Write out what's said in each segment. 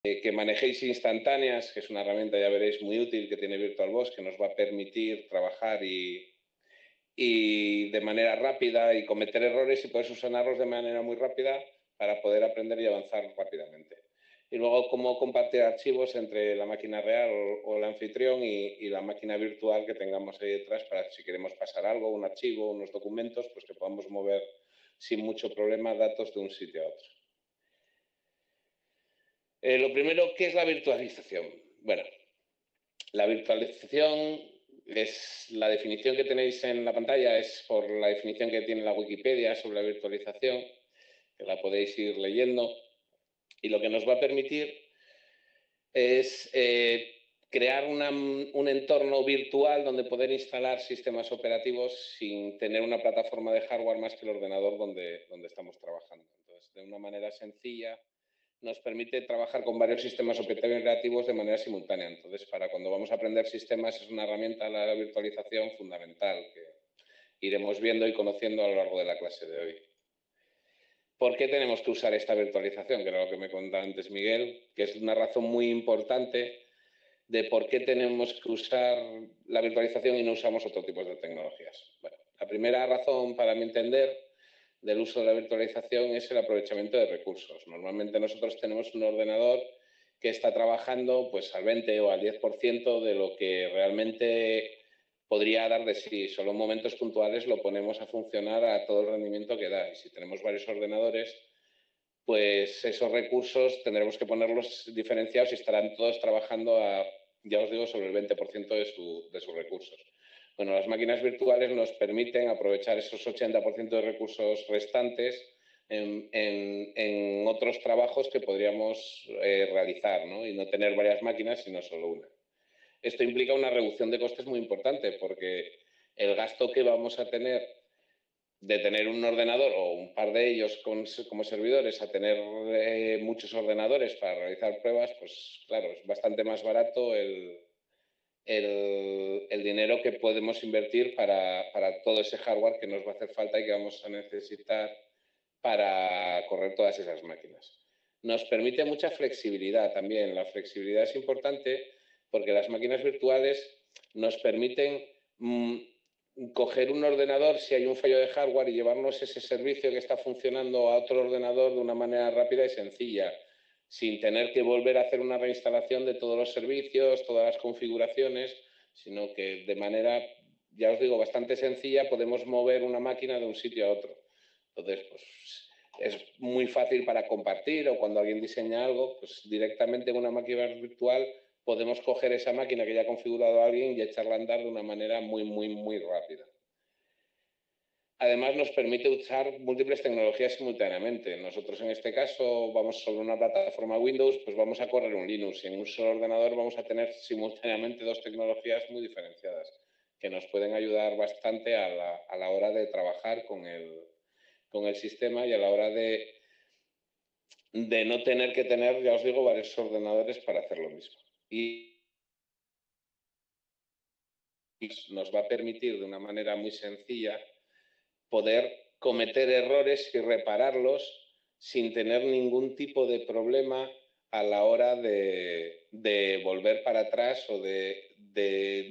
que manejéis instantáneas, que es una herramienta, ya veréis, muy útil que tiene VirtualBox, que nos va a permitir trabajar y de manera rápida y cometer errores y poder subsanarlos de manera muy rápida para poder aprender y avanzar rápidamente. Y luego cómo compartir archivos entre la máquina real o el anfitrión y la máquina virtual que tengamos ahí detrás para si queremos pasar algo, un archivo, unos documentos, pues que podamos mover sin mucho problema datos de un sitio a otro. Lo primero, ¿qué es la virtualización? Bueno, la virtualización es la definición que tenéis en la pantalla, es por la definición que tiene la Wikipedia sobre la virtualización, que la podéis ir leyendo, y lo que nos va a permitir es crear un entorno virtual donde poder instalar sistemas operativos sin tener una plataforma de hardware más que el ordenador donde estamos trabajando. Entonces, de una manera sencilla, nos permite trabajar con varios sistemas operativos de manera simultánea. Entonces, para cuando vamos a aprender sistemas, es una herramienta, la virtualización, fundamental, que iremos viendo y conociendo a lo largo de la clase de hoy. ¿Por qué tenemos que usar esta virtualización? Que era lo que me contaba antes Miguel, que es una razón muy importante de por qué tenemos que usar la virtualización y no usamos otro tipo de tecnologías. Bueno, la primera razón, para mi entender, del uso de la virtualización es el aprovechamiento de recursos. Normalmente nosotros tenemos un ordenador que está trabajando pues, al 20 o al 10% de lo que realmente podría dar de sí. Solo en momentos puntuales lo ponemos a funcionar a todo el rendimiento que da. Y si tenemos varios ordenadores, pues esos recursos tendremos que ponerlos diferenciados y estarán todos trabajando a, ya os digo, sobre el 20% de sus recursos. Bueno, las máquinas virtuales nos permiten aprovechar esos 80% de recursos restantes en otros trabajos que podríamos realizar, ¿no? Y no tener varias máquinas, sino solo una. Esto implica una reducción de costes muy importante porque el gasto que vamos a tener de tener un ordenador o un par de ellos como servidores a tener muchos ordenadores para realizar pruebas, pues claro, es bastante más barato el dinero que podemos invertir para todo ese hardware que nos va a hacer falta y que vamos a necesitar para correr todas esas máquinas. Nos permite mucha flexibilidad también. La flexibilidad es importante porque las máquinas virtuales nos permiten coger un ordenador si hay un fallo de hardware y llevarnos ese servicio que está funcionando a otro ordenador de una manera rápida y sencilla, sin tener que volver a hacer una reinstalación de todos los servicios, todas las configuraciones, sino que de manera, ya os digo, bastante sencilla podemos mover una máquina de un sitio a otro. Entonces, pues es muy fácil para compartir o cuando alguien diseña algo, pues directamente en una máquina virtual podemos coger esa máquina que ya ha configurado a alguien y echarla a andar de una manera muy, muy, muy rápida. Además, nos permite usar múltiples tecnologías simultáneamente. Nosotros, en este caso, vamos sobre una plataforma Windows, pues vamos a correr un Linux y en un solo ordenador vamos a tener simultáneamente dos tecnologías muy diferenciadas que nos pueden ayudar bastante a la hora de trabajar con el sistema y a la hora de no tener que tener, ya os digo, varios ordenadores para hacer lo mismo. Y nos va a permitir de una manera muy sencilla poder cometer errores y repararlos sin tener ningún tipo de problema a la hora de volver para atrás o de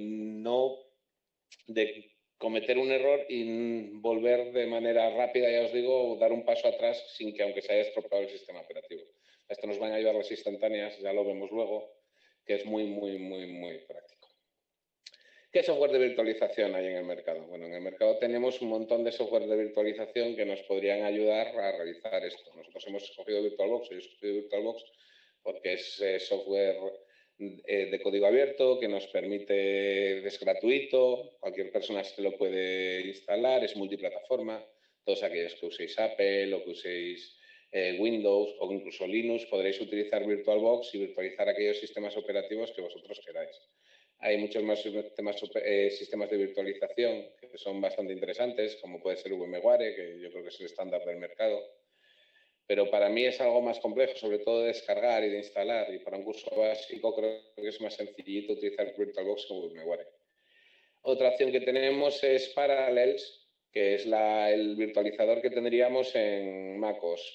cometer un error y volver de manera rápida, ya os digo, dar un paso atrás sin que aunque se haya estropeado el sistema operativo. Esto nos van a ayudar las instantáneas, ya lo vemos luego, que es muy, muy, muy, muy práctico. ¿Qué software de virtualización hay en el mercado? Bueno, en el mercado tenemos un montón de software de virtualización que nos podrían ayudar a realizar esto. Nosotros hemos escogido VirtualBox, yo he escogido VirtualBox porque es software de código abierto que nos permite, es gratuito, cualquier persona se lo puede instalar, es multiplataforma, todos aquellos que uséis Apple o que uséis Windows o incluso Linux podréis utilizar VirtualBox y virtualizar aquellos sistemas operativos que vosotros queráis. Hay muchos más sistemas de virtualización que son bastante interesantes, como puede ser VMware, que yo creo que es el estándar del mercado. Pero para mí es algo más complejo, sobre todo de descargar y de instalar. Y para un curso básico creo que es más sencillito utilizar VirtualBox o VMware. Otra opción que tenemos es Parallels, que es el virtualizador que tendríamos en MacOS.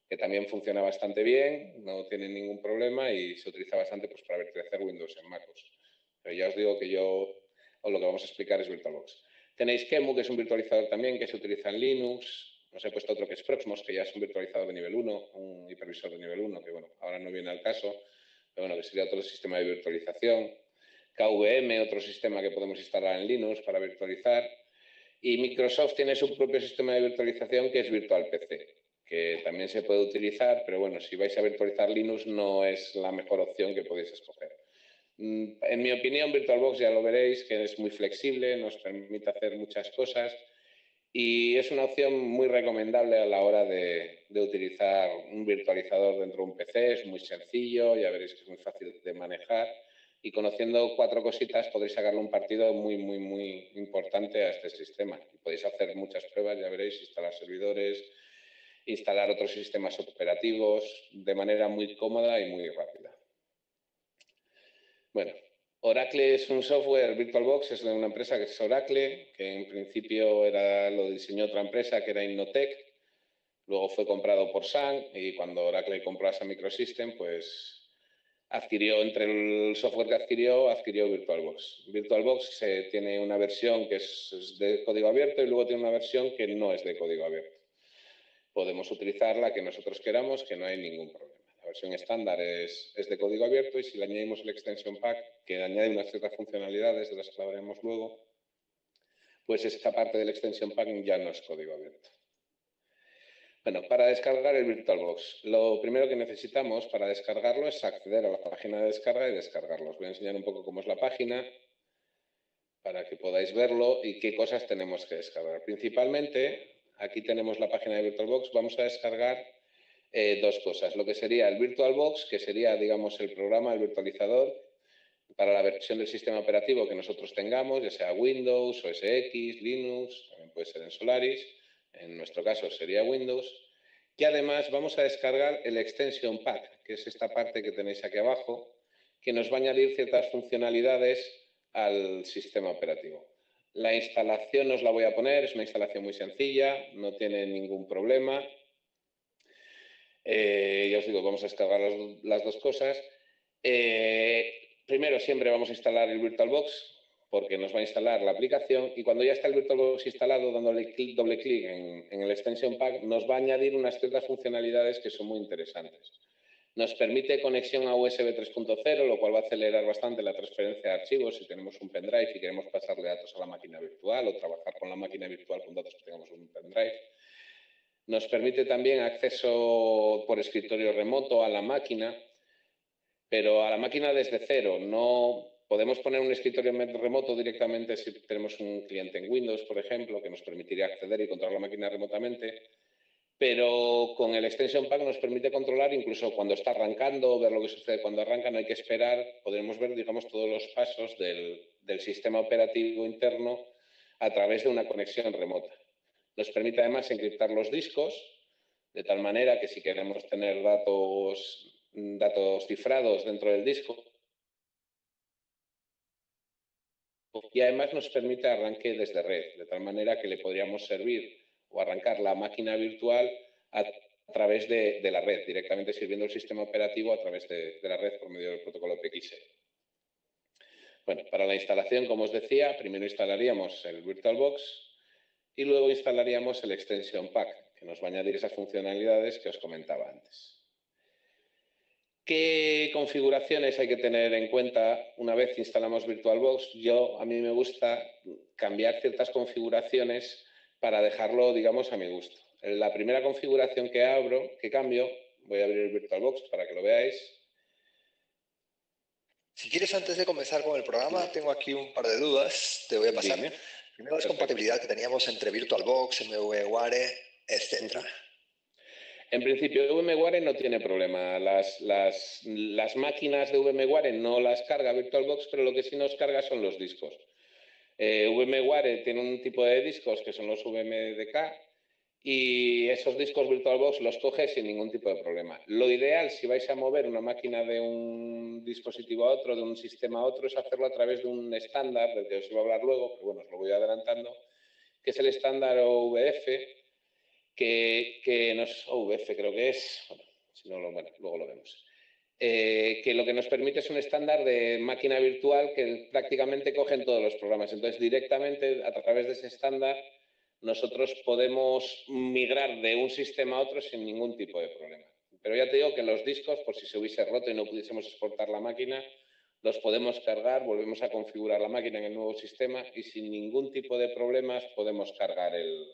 que también funciona bastante bien, no tiene ningún problema y se utiliza bastante pues, para virtualizar Windows en MacOS. Pero ya os digo que os lo que vamos a explicar es VirtualBox. Tenéis QEMU, que es un virtualizador también que se utiliza en Linux. Os he puesto otro que es Proxmox, que ya es un virtualizador de nivel 1, un hipervisor de nivel 1, que bueno, ahora no viene al caso, pero bueno, que sería otro sistema de virtualización. KVM, otro sistema que podemos instalar en Linux para virtualizar. Y Microsoft tiene su propio sistema de virtualización que es VirtualPC, que también se puede utilizar, pero bueno, si vais a virtualizar Linux no es la mejor opción que podéis escoger. En mi opinión, VirtualBox ya lo veréis, que es muy flexible, nos permite hacer muchas cosas y es una opción muy recomendable a la hora de utilizar un virtualizador dentro de un PC. Es muy sencillo, ya veréis que es muy fácil de manejar y conociendo 4 cositas podréis sacarle un partido muy, muy, muy importante a este sistema. Y podéis hacer muchas pruebas, ya veréis, instalar servidores, instalar otros sistemas operativos de manera muy cómoda y muy rápida. Bueno, Oracle es un software, VirtualBox es de una empresa que es Oracle, que en principio lo diseñó otra empresa que era Innotech, luego fue comprado por Sun y cuando Oracle compró a Sun Microsystems, pues adquirió, entre el software que adquirió VirtualBox. VirtualBox tiene una versión que es de código abierto y luego tiene una versión que no es de código abierto. Podemos utilizar la que nosotros queramos, que no hay ningún problema. La versión estándar es de código abierto y si le añadimos el extension pack, que añade unas ciertas funcionalidades de las que hablaremos luego, pues esta parte del extension pack ya no es código abierto. Bueno, para descargar el VirtualBox, lo primero que necesitamos para descargarlo es acceder a la página de descarga y descargarlo. Os voy a enseñar un poco cómo es la página para que podáis verlo y qué cosas tenemos que descargar. Principalmente, aquí tenemos la página de VirtualBox, vamos a descargar 2 cosas. Lo que sería el VirtualBox, que sería, digamos, el programa, el virtualizador, para la versión del sistema operativo que nosotros tengamos, ya sea Windows, OS X, Linux, también puede ser en Solaris, en nuestro caso sería Windows, y además vamos a descargar el Extension Pack, que es esta parte que tenéis aquí abajo, que nos va a añadir ciertas funcionalidades al sistema operativo. La instalación os la voy a poner, es una instalación muy sencilla, no tiene ningún problema. Ya os digo, vamos a descargar las 2 cosas. Primero siempre vamos a instalar el VirtualBox porque nos va a instalar la aplicación y cuando ya está el VirtualBox instalado, dándole doble clic en el Extension Pack, nos va a añadir unas ciertas funcionalidades que son muy interesantes. Nos permite conexión a USB 3.0, lo cual va a acelerar bastante la transferencia de archivos si tenemos un pendrive y queremos pasarle datos a la máquina virtual o trabajar con la máquina virtual con datos que tengamos en un pendrive. Nos permite también acceso por escritorio remoto a la máquina, pero a la máquina desde cero. No podemos poner un escritorio remoto directamente si tenemos un cliente en Windows, por ejemplo, que nos permitiría acceder y controlar la máquina remotamente. Pero con el Extension Pack nos permite controlar incluso cuando está arrancando, ver lo que sucede cuando arranca, no hay que esperar. Podremos ver, digamos, todos los pasos del sistema operativo interno a través de una conexión remota. Nos permite además encriptar los discos, de tal manera que si queremos tener datos cifrados dentro del disco, y además nos permite arranque desde red, de tal manera que le podríamos servir o arrancar la máquina virtual a través de la red, directamente sirviendo el sistema operativo a través de la red por medio del protocolo PXE. Bueno, para la instalación, como os decía, primero instalaríamos el VirtualBox y luego instalaríamos el Extension Pack, que nos va a añadir esas funcionalidades que os comentaba antes. ¿Qué configuraciones hay que tener en cuenta una vez que instalamos VirtualBox? A mí me gusta cambiar ciertas configuraciones para dejarlo, digamos, a mi gusto. La primera configuración que cambio, voy a abrir el VirtualBox para que lo veáis. Si quieres, antes de comenzar con el programa, tengo aquí un par de dudas. Te voy a pasar. Dime. Primero, la compatibilidad que teníamos entre VirtualBox, VMware, etc. En principio, VMware no tiene problema. Las máquinas de VMware no las carga VirtualBox, pero lo que sí nos carga son los discos. VMware tiene un tipo de discos que son los VMDK y esos discos VirtualBox los coge sin ningún tipo de problema. Lo ideal, si vais a mover una máquina de un dispositivo a otro, de un sistema a otro, es hacerlo a través de un estándar, del que os iba a hablar luego, pero bueno, os lo voy adelantando, que es el estándar OVF, que nos... OVF creo que es, bueno, si no, bueno, luego lo vemos. Que lo que nos permite es un estándar de máquina virtual que prácticamente cogen todos los programas. Entonces, directamente a través de ese estándar, nosotros podemos migrar de un sistema a otro sin ningún tipo de problema. Pero ya te digo que los discos, por si se hubiese roto y no pudiésemos exportar la máquina, los podemos cargar, volvemos a configurar la máquina en el nuevo sistema y sin ningún tipo de problemas podemos cargar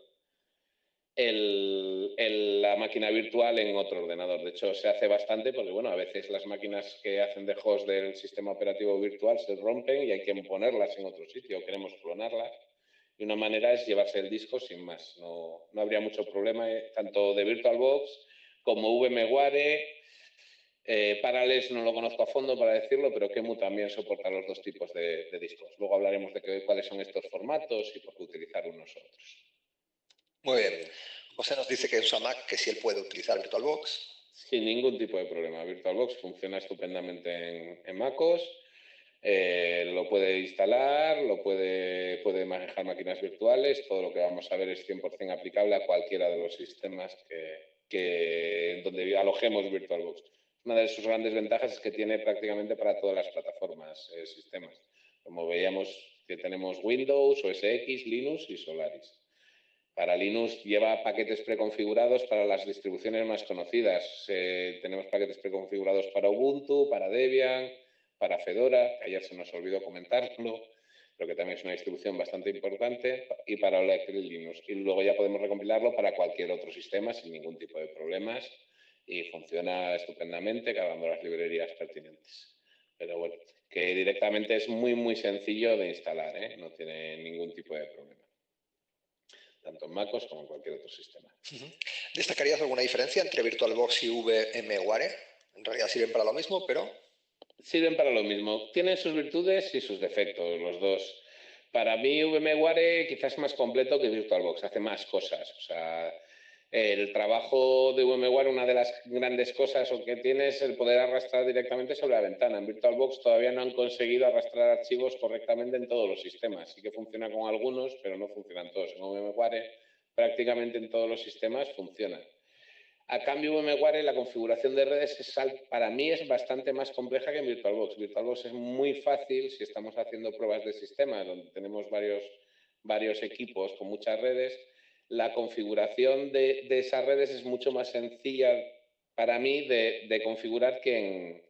la máquina virtual en otro ordenador. De hecho, se hace bastante porque, bueno, a veces las máquinas que hacen de host del sistema operativo virtual se rompen y hay que ponerlas en otro sitio, o queremos clonarlas. Y una manera es llevarse el disco sin más. No habría mucho problema, tanto de VirtualBox como VMware. Parallels no lo conozco a fondo para decirlo, pero QEMU también soporta los dos tipos de discos. Luego hablaremos de cuáles son estos formatos y por qué utilizar unos u otros. Muy bien. José nos dice que usa Mac, que si él puede utilizar VirtualBox. Sin ningún tipo de problema. VirtualBox funciona estupendamente en MacOS. Lo puede instalar, puede manejar máquinas virtuales. Todo lo que vamos a ver es 100% aplicable a cualquiera de los sistemas donde alojemos VirtualBox. Una de sus grandes ventajas es que tiene prácticamente para todas las plataformas, sistemas. Como veíamos que tenemos Windows, OS X, Linux y Solaris. Para Linux lleva paquetes preconfigurados para las distribuciones más conocidas. Tenemos paquetes preconfigurados para Ubuntu, para Debian, para Fedora, que ayer se nos olvidó comentarlo, pero que también es una distribución bastante importante, y para OS X Linux. Y luego ya podemos recompilarlo para cualquier otro sistema sin ningún tipo de problemas y funciona estupendamente cargando las librerías pertinentes. Pero bueno, que directamente es muy, muy sencillo de instalar, ¿eh? No tiene ningún tipo de problema, tanto en MacOS como en cualquier otro sistema. ¿Destacarías alguna diferencia entre VirtualBox y VMware? En realidad sirven para lo mismo, pero... Sirven para lo mismo. Tienen sus virtudes y sus defectos, los dos. Para mí, VMware quizás es más completo que VirtualBox, hace más cosas. O sea, el trabajo de VMware, una de las grandes cosas que tiene es el poder arrastrar directamente sobre la ventana. En VirtualBox todavía no han conseguido arrastrar archivos correctamente en todos los sistemas. Sí que funciona con algunos, pero no funcionan todos. En VMware prácticamente en todos los sistemas funciona. A cambio, VMware, la configuración de redes para mí es bastante más compleja que en VirtualBox. VirtualBox es muy fácil si estamos haciendo pruebas de sistema, donde tenemos varios equipos con muchas redes. La configuración de esas redes es mucho más sencilla para mí de configurar que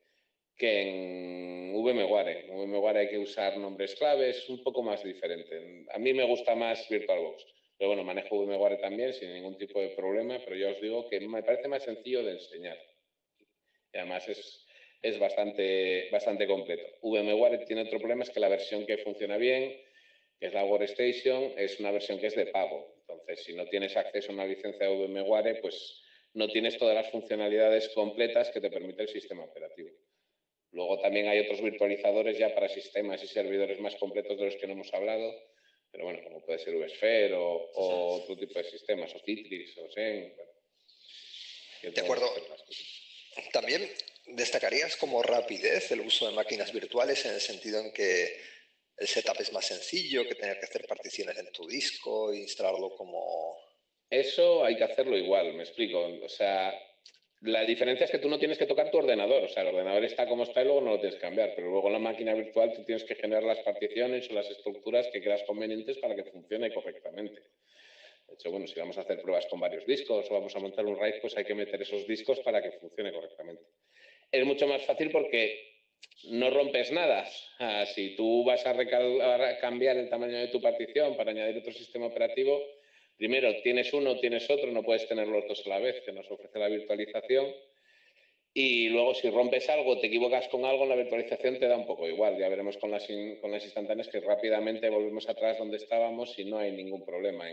en VMware. En VMware hay que usar nombres claves, es un poco más diferente. A mí me gusta más VirtualBox. Pero bueno, manejo VMware también sin ningún tipo de problema, pero ya os digo que me parece más sencillo de enseñar. Y además es bastante completo. VMware tiene otro problema, es que la versión que funciona bien, que es la Workstation, es una versión que es de pago. Entonces, si no tienes acceso a una licencia de VMware, pues no tienes todas las funcionalidades completas que te permite el sistema operativo. Luego también hay otros virtualizadores ya para sistemas y servidores más completos de los que no hemos hablado, pero bueno, como puede ser VSphere o otro tipo de sistemas, o Citrix, o Xen. De acuerdo. También destacarías como rapidez el uso de máquinas virtuales en el sentido en que el setup es más sencillo que tener que hacer particiones en tu disco e instalarlo como... Eso hay que hacerlo igual, me explico. O sea, la diferencia es que tú no tienes que tocar tu ordenador. O sea, el ordenador está como está y luego no lo tienes que cambiar. Pero luego en la máquina virtual tú tienes que generar las particiones o las estructuras que creas convenientes para que funcione correctamente. De hecho, bueno, si vamos a hacer pruebas con varios discos o vamos a montar un RAID, pues hay que meter esos discos para que funcione correctamente. Es mucho más fácil porque no rompes nada. Si tú vas a cambiar el tamaño de tu partición para añadir otro sistema operativo, primero tienes uno, tienes otro, no puedes tener los dos a la vez, que nos ofrece la virtualización. Y luego, si rompes algo, te equivocas con algo, en la virtualización te da un poco igual. Ya veremos con las instantáneas que rápidamente volvemos atrás donde estábamos y no hay ningún problema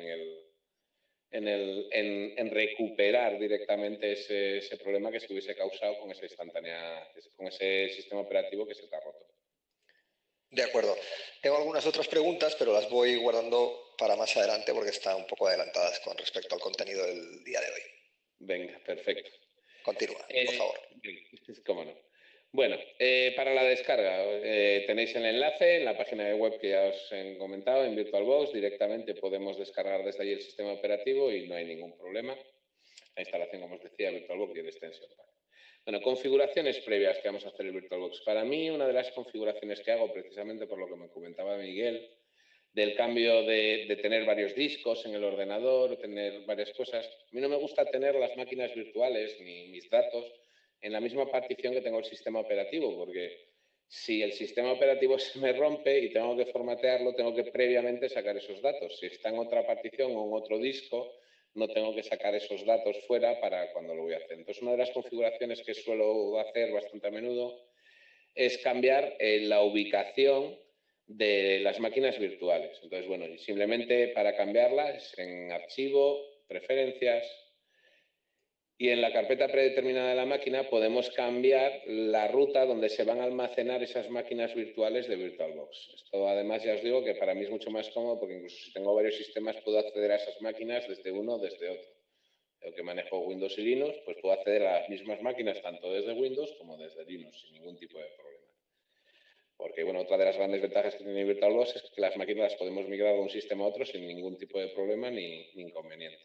en recuperar directamente ese problema que se hubiese causado con esa instantánea, con ese sistema operativo que se te ha roto. De acuerdo. Tengo algunas otras preguntas, pero las voy guardando para más adelante porque están un poco adelantadas con respecto al contenido del día de hoy. Venga, perfecto. Continúa, por favor. Cómo no. Bueno, para la descarga tenéis el enlace en la página web que ya os he comentado, en VirtualBox. Directamente podemos descargar desde ahí el sistema operativo y no hay ningún problema. La instalación, como os decía, VirtualBox y el extension pack. Bueno, configuraciones previas que vamos a hacer en VirtualBox. Para mí, una de las configuraciones que hago, precisamente por lo que me comentaba Miguel, del cambio de tener varios discos en el ordenador, tener varias cosas. A mí no me gusta tener las máquinas virtuales ni mis datos en la misma partición que tengo el sistema operativo, porque si el sistema operativo se me rompe y tengo que formatearlo, tengo que previamente sacar esos datos. Si está en otra partición o en otro disco, no tengo que sacar esos datos fuera para cuando lo voy a hacer. Entonces, una de las configuraciones que suelo hacer bastante a menudo es cambiar la ubicación de las máquinas virtuales. Entonces, bueno, simplemente para cambiarlas en archivo, preferencias, y en la carpeta predeterminada de la máquina podemos cambiar la ruta donde se van a almacenar esas máquinas virtuales de VirtualBox. Esto además ya os digo que para mí es mucho más cómodo porque incluso si tengo varios sistemas puedo acceder a esas máquinas desde uno o desde otro. Yo que manejo Windows y Linux, pues puedo acceder a las mismas máquinas tanto desde Windows como desde Linux sin ningún tipo de problema. Porque, bueno, otra de las grandes ventajas que tiene VirtualBox es que las máquinas las podemos migrar de un sistema a otro sin ningún tipo de problema ni inconveniente.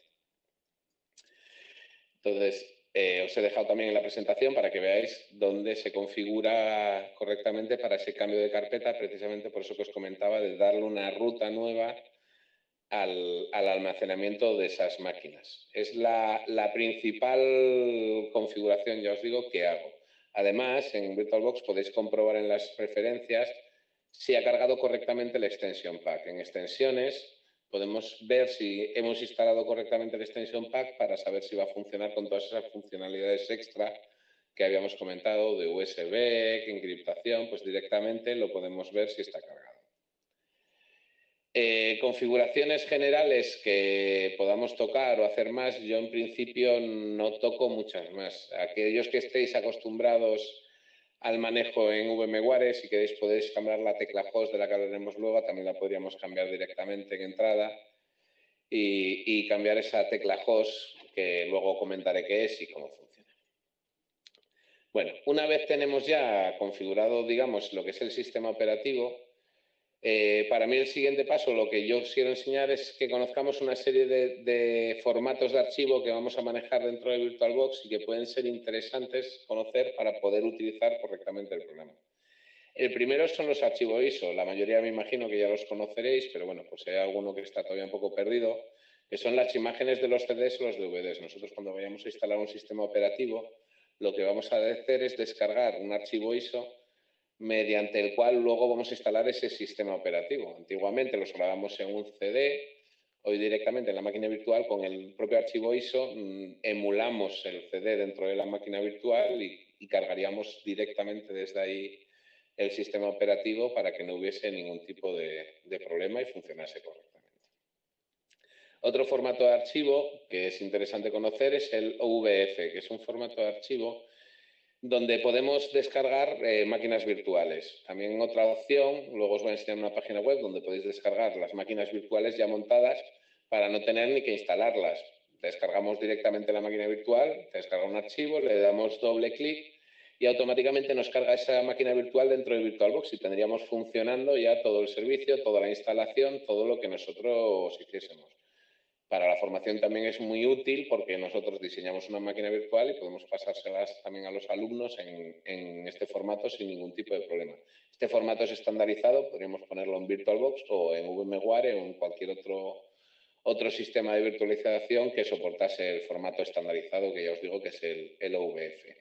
Entonces, os he dejado también en la presentación para que veáis dónde se configura correctamente para ese cambio de carpeta, precisamente por eso que os comentaba de darle una ruta nueva al almacenamiento de esas máquinas. Es la principal configuración, ya os digo, que hago. Además, en VirtualBox podéis comprobar en las preferencias si ha cargado correctamente el extension pack. En extensiones podemos ver si hemos instalado correctamente el extension pack para saber si va a funcionar con todas esas funcionalidades extra que habíamos comentado de USB, encriptación, pues directamente lo podemos ver si está cargado. Configuraciones generales que podamos tocar o hacer más, yo en principio no toco muchas más. Aquellos que estéis acostumbrados al manejo en VMware, si queréis podéis cambiar la tecla host de la que hablaremos luego, también la podríamos cambiar directamente en entrada y cambiar esa tecla host que luego comentaré qué es y cómo funciona. Bueno, una vez tenemos ya configurado, digamos, lo que es el sistema operativo, para mí el siguiente paso, lo que yo os quiero enseñar es que conozcamos una serie de formatos de archivo que vamos a manejar dentro de VirtualBox y que pueden ser interesantes conocer para poder utilizar correctamente el programa. El primero son los archivos ISO. La mayoría me imagino que ya los conoceréis, pero bueno, pues hay alguno que está todavía un poco perdido, que son las imágenes de los CDs o los DVDs. Nosotros cuando vayamos a instalar un sistema operativo, lo que vamos a hacer es descargar un archivo ISO mediante el cual luego vamos a instalar ese sistema operativo. Antiguamente los grabamos en un CD, hoy directamente en la máquina virtual con el propio archivo ISO emulamos el CD dentro de la máquina virtual y cargaríamos directamente desde ahí el sistema operativo para que no hubiese ningún tipo de problema y funcionase correctamente. Otro formato de archivo que es interesante conocer es el OVF, que es un formato de archivo donde podemos descargar máquinas virtuales. También otra opción, luego os voy a enseñar una página web donde podéis descargar las máquinas virtuales ya montadas para no tener ni que instalarlas. Descargamos directamente la máquina virtual, descarga un archivo, le damos doble clic y automáticamente nos carga esa máquina virtual dentro de VirtualBox y tendríamos funcionando ya todo el servicio, toda la instalación, todo lo que nosotros hiciésemos. Para la formación también es muy útil porque nosotros diseñamos una máquina virtual y podemos pasárselas también a los alumnos en este formato sin ningún tipo de problema. Este formato es estandarizado, podríamos ponerlo en VirtualBox o en VMware o en cualquier otro sistema de virtualización que soportase el formato estandarizado que ya os digo que es el OVF.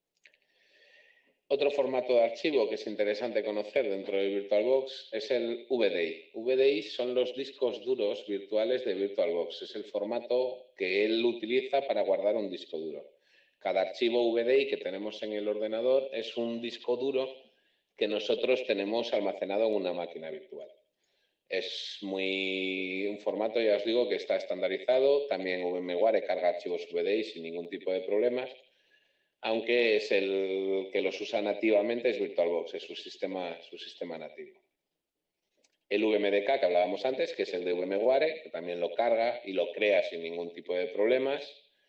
Otro formato de archivo que es interesante conocer dentro de VirtualBox es el VDI. VDI son los discos duros virtuales de VirtualBox. Es el formato que él utiliza para guardar un disco duro. Cada archivo VDI que tenemos en el ordenador es un disco duro que nosotros tenemos almacenado en una máquina virtual. Es un formato, ya os digo, que está estandarizado. También VMware carga archivos VDI sin ningún tipo de problemas, aunque es el que los usa nativamente es VirtualBox, es su sistema nativo. El VMDK que hablábamos antes, que es el de VMware, que también lo carga y lo crea sin ningún tipo de problemas.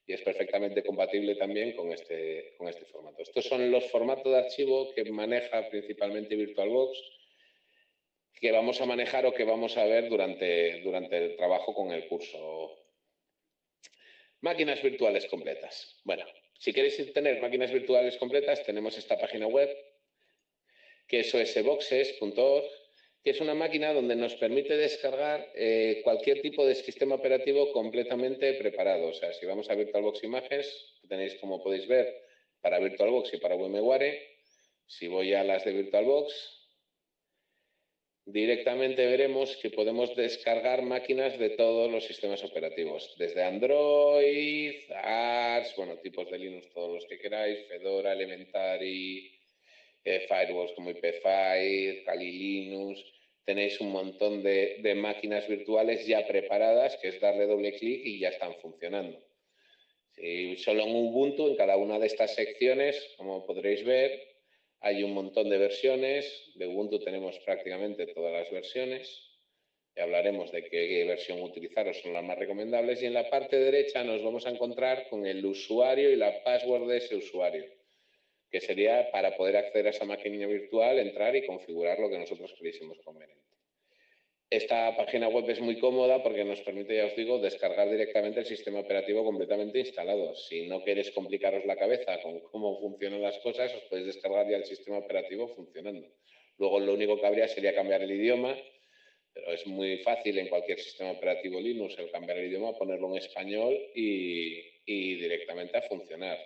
y es perfectamente compatible también con este formato. Estos son los formatos de archivo que maneja principalmente VirtualBox, que vamos a manejar o que vamos a ver durante el trabajo con el curso. Máquinas virtuales completas. Bueno, si queréis tener máquinas virtuales completas, tenemos esta página web, que es osboxes.org, que es una máquina donde nos permite descargar cualquier tipo de sistema operativo completamente preparado. O sea, si vamos a VirtualBox Images, tenéis, como podéis ver, para VirtualBox y para VMware. Si voy a las de VirtualBox, directamente veremos que podemos descargar máquinas de todos los sistemas operativos, desde Android, ARS, bueno, tipos de Linux, todos los que queráis, Fedora, Elementary, firewalls como IPFire, Kali Linux. Tenéis un montón de máquinas virtuales ya preparadas, que es darle doble clic y ya están funcionando. Si solo en Ubuntu, en cada una de estas secciones, como podréis ver, hay un montón de versiones. De Ubuntu tenemos prácticamente todas las versiones. Y hablaremos de qué versión utilizar o son las más recomendables. Y en la parte derecha nos vamos a encontrar con el usuario y la password de ese usuario, que sería para poder acceder a esa máquina virtual, entrar y configurar lo que nosotros creyésemos conveniente. Esta página web es muy cómoda porque nos permite, ya os digo, descargar directamente el sistema operativo completamente instalado. Si no queréis complicaros la cabeza con cómo funcionan las cosas, os podéis descargar ya el sistema operativo funcionando. Luego lo único que habría sería cambiar el idioma, pero es muy fácil en cualquier sistema operativo Linux el cambiar el idioma, ponerlo en español y directamente a funcionar.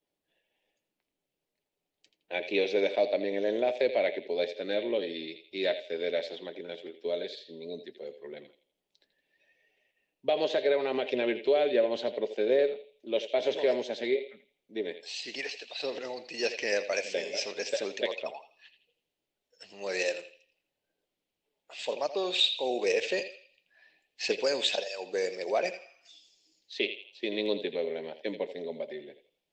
Aquí os he dejado también el enlace para que podáis tenerlo y acceder a esas máquinas virtuales sin ningún tipo de problema. Vamos a crear una máquina virtual, ya vamos a proceder. Los pasos que vamos a seguir... Dime. Si quieres te paso preguntillas que aparecen sobre este último tramo. Muy bien. ¿Formatos OVF se puede usar en VMware? Sí, sin ningún tipo de problema, 100% compatible.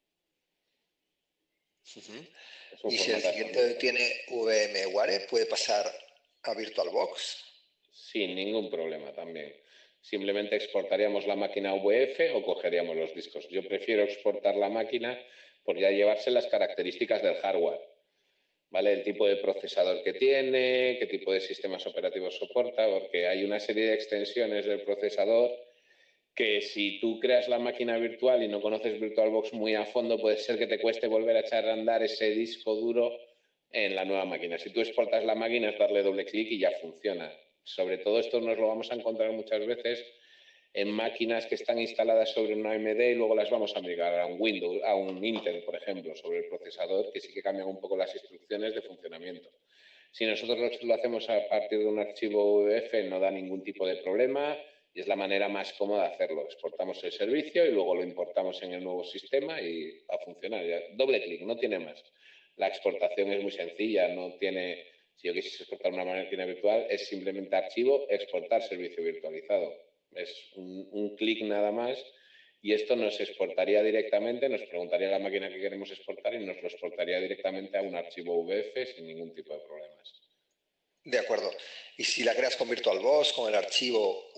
Y si el siguiente tiene VMware, ¿puede pasar a VirtualBox? Sin ningún problema también. Simplemente exportaríamos la máquina VF o cogeríamos los discos. Yo prefiero exportar la máquina por ya llevarse las características del hardware, ¿vale? El tipo de procesador que tiene, qué tipo de sistemas operativos soporta, porque hay una serie de extensiones del procesador que si tú creas la máquina virtual y no conoces VirtualBox muy a fondo, puede ser que te cueste volver a echar a andar ese disco duro en la nueva máquina. Si tú exportas la máquina es darle doble clic y ya funciona. Sobre todo esto nos lo vamos a encontrar muchas veces en máquinas que están instaladas sobre una AMD y luego las vamos a migrar a un Windows, a un Intel, por ejemplo, sobre el procesador, que sí que cambian un poco las instrucciones de funcionamiento. Si nosotros lo hacemos a partir de un archivo UEF, no da ningún tipo de problema y es la manera más cómoda de hacerlo. Exportamos el servicio y luego lo importamos en el nuevo sistema y va a funcionar. Ya, doble clic, no tiene más. La exportación es muy sencilla, no tiene... Si yo quisiese exportar una máquina virtual, es simplemente archivo, exportar servicio virtualizado. Es un clic nada más y esto nos exportaría directamente, nos preguntaría la máquina que queremos exportar y nos lo exportaría directamente a un archivo VF sin ningún tipo de problemas. De acuerdo. Y si la creas con VirtualBox, con el archivo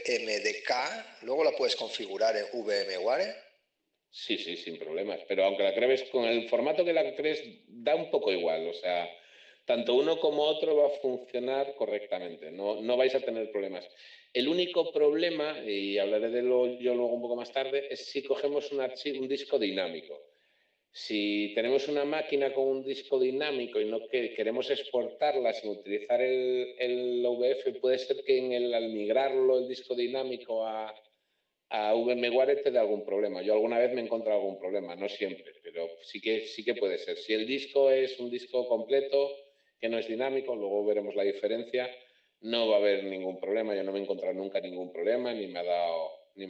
VMDK, luego la puedes configurar en VMware. Sí, sí, sin problemas. Pero aunque la crees con el formato que la crees, da un poco igual. O sea, tanto uno como otro va a funcionar correctamente. No vais a tener problemas. El único problema, y hablaré de yo luego un poco más tarde, es si cogemos un disco dinámico. Si tenemos una máquina con un disco dinámico y no queremos exportarla sin utilizar el VF, puede ser que al migrarlo el disco dinámico a VMware te dé algún problema. Yo alguna vez me he encontrado algún problema, no siempre, pero sí que puede ser. Si el disco es un disco completo, que no es dinámico, luego veremos la diferencia, no va a haber ningún problema. Yo no me he encontrado nunca ningún problema, ni me ha dado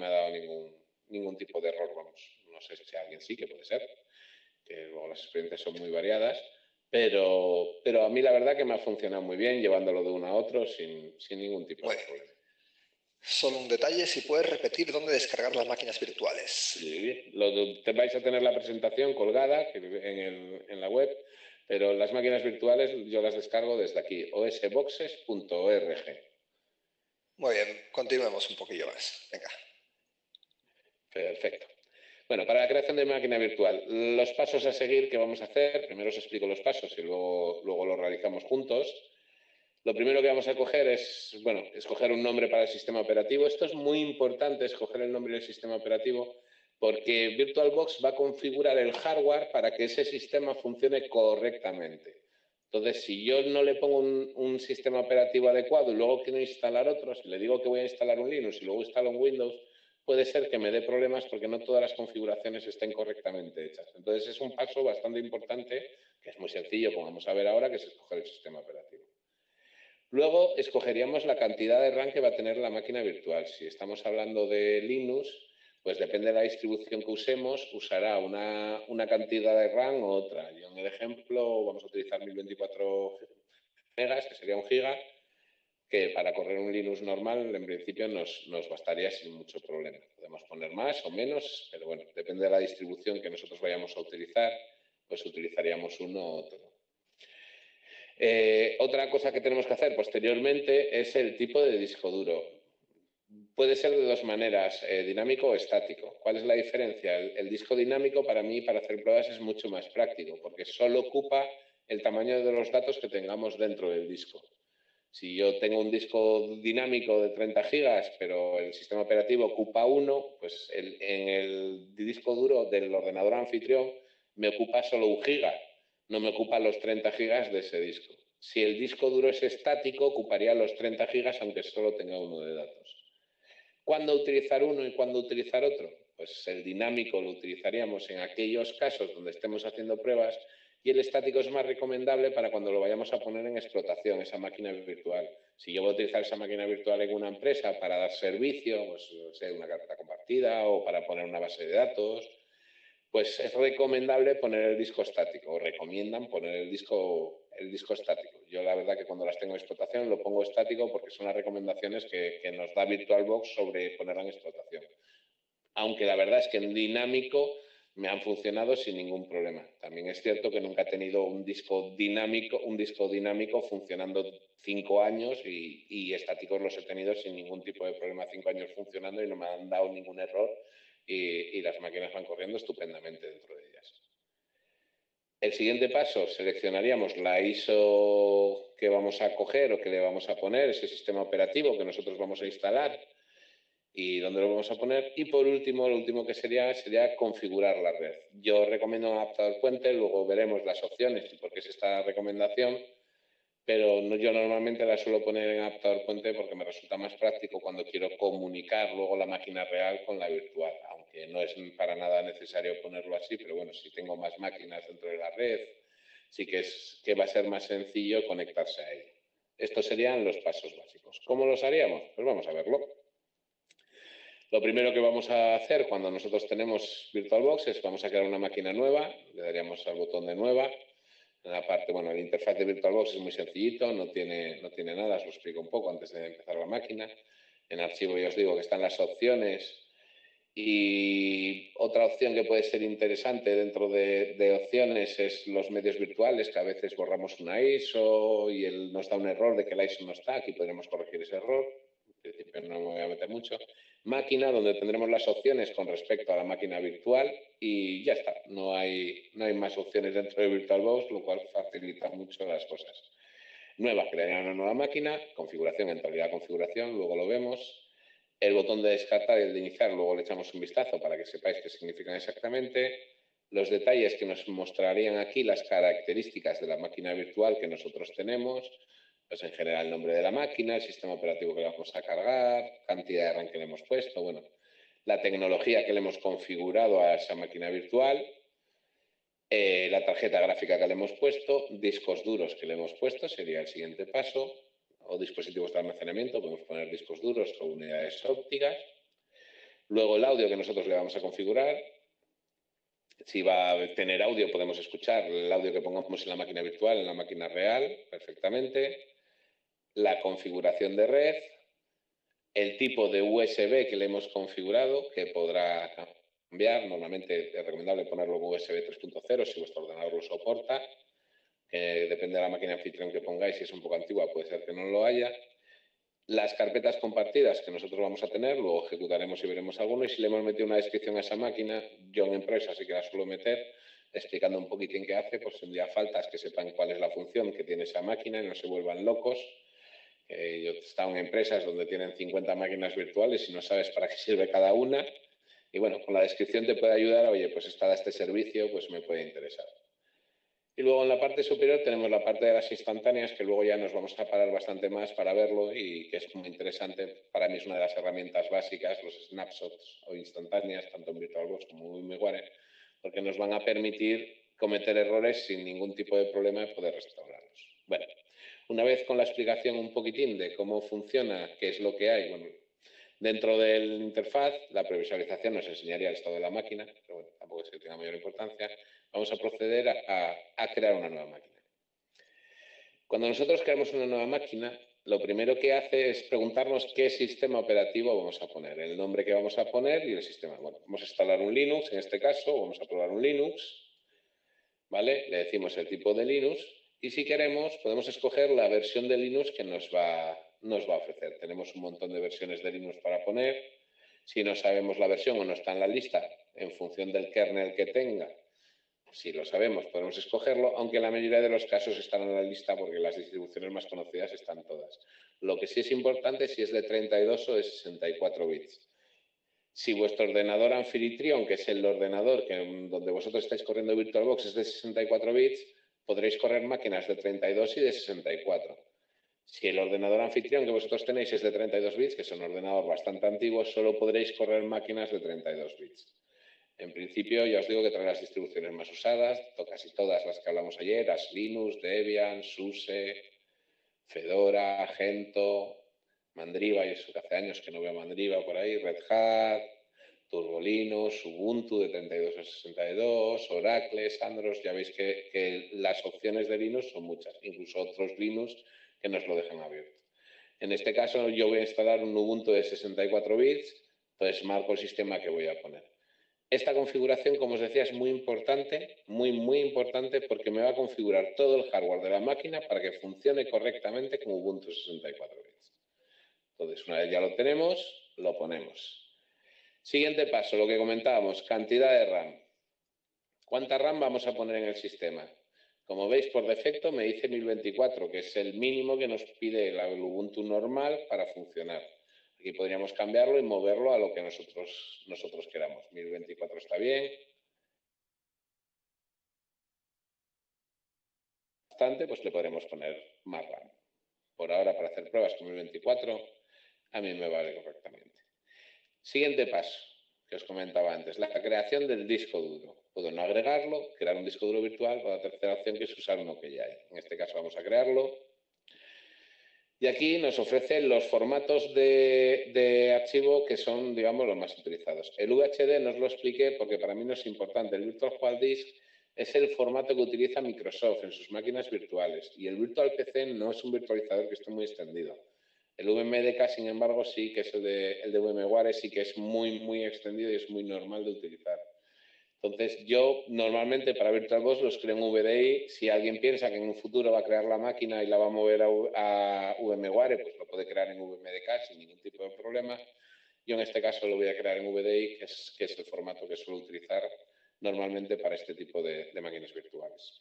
ningún tipo de error, vamos. No sé si alguien sí, que puede ser, que luego las experiencias son muy variadas, pero a mí la verdad que me ha funcionado muy bien llevándolo de uno a otro sin ningún tipo de problema. Solo un detalle, si puedes repetir dónde descargar las máquinas virtuales. Sí, vais a tener la presentación colgada en la web, pero las máquinas virtuales yo las descargo desde aquí, osboxes.org. Muy bien, continuemos un poquillo más. Venga. Perfecto. Bueno, para la creación de máquina virtual, los pasos a seguir que vamos a hacer, primero os explico los pasos y luego los realizamos juntos. Lo primero que vamos a coger es, bueno, escoger un nombre para el sistema operativo. Esto es muy importante, escoger el nombre del sistema operativo, porque VirtualBox va a configurar el hardware para que ese sistema funcione correctamente. Entonces, si yo no le pongo un sistema operativo adecuado y luego quiero instalar otro, si le digo que voy a instalar un Linux y luego instalo un Windows, puede ser que me dé problemas porque no todas las configuraciones estén correctamente hechas. Entonces, es un paso bastante importante, que es muy sencillo, como vamos a ver ahora, que es escoger el sistema operativo. Luego escogeríamos la cantidad de RAM que va a tener la máquina virtual. Si estamos hablando de Linux, pues depende de la distribución que usemos, usará una cantidad de RAM u otra. Yo en el ejemplo vamos a utilizar 1024 megas, que sería un giga, que para correr un Linux normal en principio nos bastaría sin mucho problema. Podemos poner más o menos, pero bueno, depende de la distribución que nosotros vayamos a utilizar, pues utilizaríamos uno u otro. Otra cosa que tenemos que hacer posteriormente es el tipo de disco duro. Puede ser de dos maneras, dinámico o estático. ¿Cuál es la diferencia? El disco dinámico para mí, para hacer pruebas, es mucho más práctico porque solo ocupa el tamaño de los datos que tengamos dentro del disco. Si yo tengo un disco dinámico de 30 gigas, pero el sistema operativo ocupa 1, pues en el disco duro del ordenador anfitrión me ocupa solo 1 giga, no me ocupa los 30 gigas de ese disco. Si el disco duro es estático, ocuparía los 30 gigas aunque solo tenga uno de datos. ¿Cuándo utilizar uno y cuándo utilizar otro? Pues el dinámico lo utilizaríamos en aquellos casos donde estemos haciendo pruebas y el estático es más recomendable para cuando lo vayamos a poner en explotación, esa máquina virtual. Si yo voy a utilizar esa máquina virtual en una empresa para dar servicio, pues una carpeta compartida o para poner una base de datos, pues es recomendable poner el disco estático, o recomiendan poner el disco estático. Yo la verdad que cuando las tengo en explotación lo pongo estático porque son las recomendaciones que nos da VirtualBox sobre ponerla en explotación. Aunque la verdad es que en dinámico me han funcionado sin ningún problema. También es cierto que nunca he tenido un disco dinámico funcionando 5 años y estáticos los he tenido sin ningún tipo de problema, 5 años funcionando y no me han dado ningún error y las máquinas van corriendo estupendamente dentro de ellas. El siguiente paso, seleccionaríamos la ISO que vamos a coger o que le vamos a poner, ese sistema operativo que nosotros vamos a instalar y dónde lo vamos a poner. Y por último, lo último que sería configurar la red. Yo recomiendo un adaptador puente, luego veremos las opciones y por qué es esta recomendación, pero yo normalmente la suelo poner en adaptador puente porque me resulta más práctico cuando quiero comunicar luego la máquina real con la virtual, aunque no es para nada necesario ponerlo así, pero bueno, si tengo más máquinas dentro de la red, sí que va a ser más sencillo conectarse a ella. Estos serían los pasos básicos. ¿Cómo los haríamos? Pues vamos a verlo. Lo primero que vamos a hacer cuando nosotros tenemos VirtualBox es vamos a crear una máquina nueva, le daríamos al botón de nueva. En la parte, bueno, la interfaz de VirtualBox es muy sencillito, no tiene nada, os lo explico un poco antes de empezar la máquina. En archivo ya os digo que están las opciones y otra opción que puede ser interesante dentro de opciones es los medios virtuales, que a veces borramos una ISO y nos da un error de que la ISO no está, aquí podremos corregir ese error, en principio no me voy a meter mucho. Máquina, donde tendremos las opciones con respecto a la máquina virtual y ya está, no hay más opciones dentro de VirtualBox, lo cual facilita mucho las cosas. Nueva, crearía una nueva máquina, configuración, entraría a configuración, luego lo vemos. El botón de descartar y el de iniciar, luego le echamos un vistazo para que sepáis qué significan exactamente. Los detalles que nos mostrarían aquí, las características de la máquina virtual que nosotros tenemos, pues en general el nombre de la máquina, el sistema operativo que le vamos a cargar, cantidad de RAM que le hemos puesto, bueno, la tecnología que le hemos configurado a esa máquina virtual, la tarjeta gráfica que le hemos puesto, discos duros que le hemos puesto, sería el siguiente paso, o dispositivos de almacenamiento, podemos poner discos duros o unidades ópticas. Luego el audio que nosotros le vamos a configurar. Si va a tener audio, podemos escuchar el audio que pongamos en la máquina virtual, en la máquina real, perfectamente. La configuración de red, el tipo de USB que le hemos configurado, que podrá cambiar. Normalmente es recomendable ponerlo en USB 3.0 si vuestro ordenador lo soporta. Depende de la máquina anfitrión que pongáis, si es un poco antigua puede ser que no lo haya. las carpetas compartidas que nosotros vamos a tener, luego ejecutaremos y veremos alguno, y si le hemos metido una descripción a esa máquina, yo en empresa sí que la suelo meter, explicando un poquitín qué hace, pues si un día faltas que sepan cuál es la función que tiene esa máquina y no se vuelvan locos. Yo he estado en empresas donde tienen 50 máquinas virtuales y no sabes para qué sirve cada una. Y bueno, con la descripción te puede ayudar, oye, pues está este servicio, pues me puede interesar. Y luego en la parte superior tenemos la parte de las instantáneas, que luego ya nos vamos a parar bastante más para verlo y que es muy interesante. Para mí es una de las herramientas básicas, los snapshots o instantáneas, tanto en VirtualBox como en VMware, porque nos van a permitir cometer errores sin ningún tipo de problema y poder restaurarlos. Bueno, una vez con la explicación un poquitín de cómo funciona, qué es lo que hay, bueno, dentro del interfaz, la previsualización nos enseñaría el estado de la máquina, pero bueno, tampoco es que tenga mayor importancia. Vamos a proceder a crear una nueva máquina. Cuando nosotros creamos una nueva máquina, lo primero que hace es preguntarnos qué sistema operativo vamos a poner, el nombre que vamos a poner y el sistema. Bueno, vamos a instalar un Linux, en este caso, vamos a probar un Linux, ¿vale? Le decimos el tipo de Linux y si queremos podemos escoger la versión de Linux que nos va a ofrecer. Tenemos un montón de versiones de Linux para poner. Si no sabemos la versión o no está en la lista, en función del kernel que tenga, si lo sabemos, podemos escogerlo, aunque en la mayoría de los casos están en la lista porque las distribuciones más conocidas están todas. Lo que sí es importante es si es de 32 o de 64 bits. Si vuestro ordenador anfitrión, que es el ordenador donde vosotros estáis corriendo VirtualBox, es de 64 bits, podréis correr máquinas de 32 y de 64. Si el ordenador anfitrión que vosotros tenéis es de 32 bits, que es un ordenador bastante antiguo, solo podréis correr máquinas de 32 bits. En principio, ya os digo que trae las distribuciones más usadas, casi todas las que hablamos ayer, Arch Linux, Debian, SUSE, Fedora, Gentoo, Mandriva, y eso que hace años que no veo Mandriva por ahí, Red Hat, Turbo Linux, Ubuntu de 32 a 62, Oracle, Sandros, ya veis que las opciones de Linux son muchas, incluso otros Linux que nos lo dejan abierto. En este caso yo voy a instalar un Ubuntu de 64 bits, entonces marco el sistema que voy a poner. Esta configuración, como os decía, es muy importante, muy importante, porque me va a configurar todo el hardware de la máquina para que funcione correctamente con Ubuntu 64 bits. Entonces, una vez ya lo tenemos, lo ponemos. Siguiente paso, lo que comentábamos, cantidad de RAM. ¿Cuánta RAM vamos a poner en el sistema? Como veis, por defecto me dice 1024, que es el mínimo que nos pide el Ubuntu normal para funcionar. Aquí podríamos cambiarlo y moverlo a lo que nosotros queramos. 1024 está bien. Bastante, pues le podremos poner más RAM. Por ahora, para hacer pruebas con 1024, a mí me vale correctamente. Siguiente paso, que os comentaba antes, la creación del disco duro. Puedo no agregarlo, crear un disco duro virtual, o la tercera opción que es usar uno que ya hay. En este caso vamos a crearlo. Y aquí nos ofrece los formatos de archivo que son, digamos, los más utilizados. El VHD no os lo expliqué porque para mí no es importante. El Virtual Hard Disk es el formato que utiliza Microsoft en sus máquinas virtuales y el Virtual PC no es un virtualizador que esté muy extendido. El VMDK, sin embargo, sí que es el de VMware, sí que es muy extendido y es muy normal de utilizar. Entonces, yo normalmente para VirtualBox los creo en VDI. Si alguien piensa que en un futuro va a crear la máquina y la va a mover a VMware, pues lo puede crear en VMDK sin ningún tipo de problema. Yo en este caso lo voy a crear en VDI, que es el formato que suelo utilizar normalmente para este tipo de máquinas virtuales.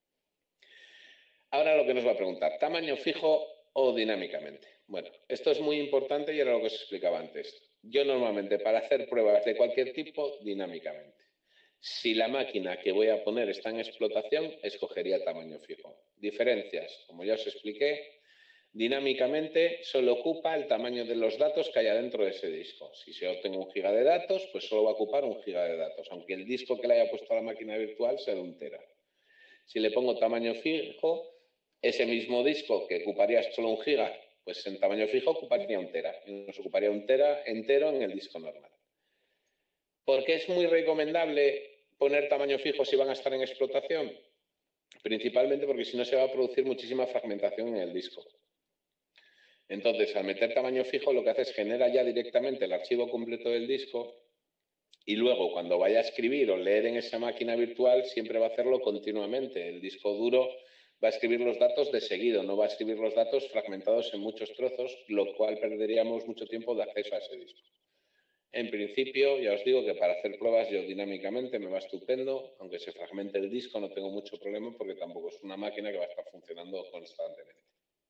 Ahora lo que nos va a preguntar, ¿tamaño fijo o dinámicamente? Bueno, esto es muy importante y era lo que os explicaba antes. Yo normalmente para hacer pruebas de cualquier tipo, dinámicamente. Si la máquina que voy a poner está en explotación, escogería tamaño fijo. Diferencias, como ya os expliqué, dinámicamente solo ocupa el tamaño de los datos que haya dentro de ese disco. Si yo tengo 1 giga de datos, pues solo va a ocupar 1 giga de datos, aunque el disco que le haya puesto a la máquina virtual sea de 1 tera. Si le pongo tamaño fijo, ese mismo disco que ocuparía solo 1 giga, pues en tamaño fijo ocuparía 1 tera. Y nos ocuparía 1 tera entero en el disco normal. ¿Por qué es muy recomendable poner tamaño fijo si van a estar en explotación? Principalmente porque si no se va a producir muchísima fragmentación en el disco. Entonces, al meter tamaño fijo, lo que hace es genera ya directamente el archivo completo del disco y luego, cuando vaya a escribir o leer en esa máquina virtual, siempre va a hacerlo continuamente. El disco duro va a escribir los datos de seguido, no va a escribir los datos fragmentados en muchos trozos, lo cual perderíamos mucho tiempo de acceso a ese disco. En principio, ya os digo que para hacer pruebas yo dinámicamente me va estupendo, aunque se fragmente el disco no tengo mucho problema porque tampoco es una máquina que va a estar funcionando constantemente.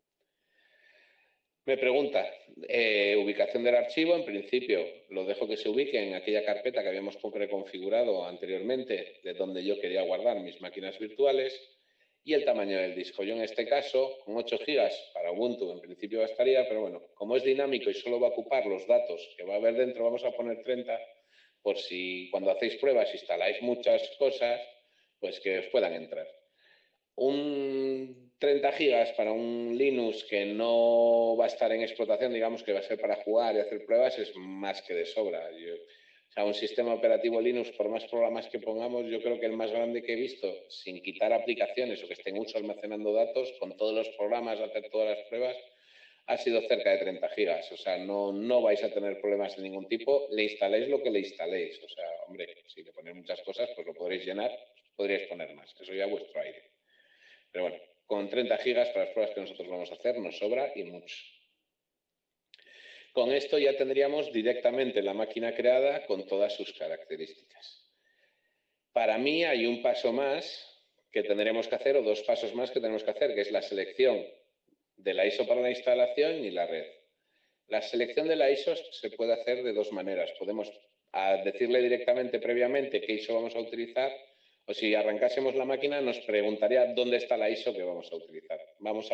Me pregunta, ubicación del archivo, en principio lo dejo que se ubique en aquella carpeta que habíamos preconfigurado anteriormente, de donde yo quería guardar mis máquinas virtuales, y el tamaño del disco. Yo en este caso, con 8 GB para Ubuntu, en principio bastaría, pero bueno, como es dinámico y solo va a ocupar los datos que va a haber dentro, vamos a poner 30, por si cuando hacéis pruebas instaláis muchas cosas, pues que os puedan entrar. Un 30 gigas para un Linux que no va a estar en explotación, digamos que va a ser para jugar y hacer pruebas, es más que de sobra. O sea, un sistema operativo Linux, por más programas que pongamos, yo creo que el más grande que he visto, sin quitar aplicaciones o que estén mucho almacenando datos, con todos los programas, hacer todas las pruebas, ha sido cerca de 30 gigas. O sea, no vais a tener problemas de ningún tipo. Le instaléis lo que le instaléis. O sea, hombre, si le ponéis muchas cosas, pues lo podréis llenar, podríais poner más. Eso ya a vuestro aire. Pero bueno, con 30 gigas para las pruebas que nosotros vamos a hacer nos sobra y mucho. Con esto ya tendríamos directamente la máquina creada con todas sus características. Para mí hay un paso más que tendremos que hacer, o dos pasos más que tenemos que hacer, que es la selección de la ISO para la instalación y la red. La selección de la ISO se puede hacer de dos maneras. Podemos decirle directamente previamente qué ISO vamos a utilizar, o si arrancásemos la máquina nos preguntaría dónde está la ISO que vamos a utilizar. Vamos a,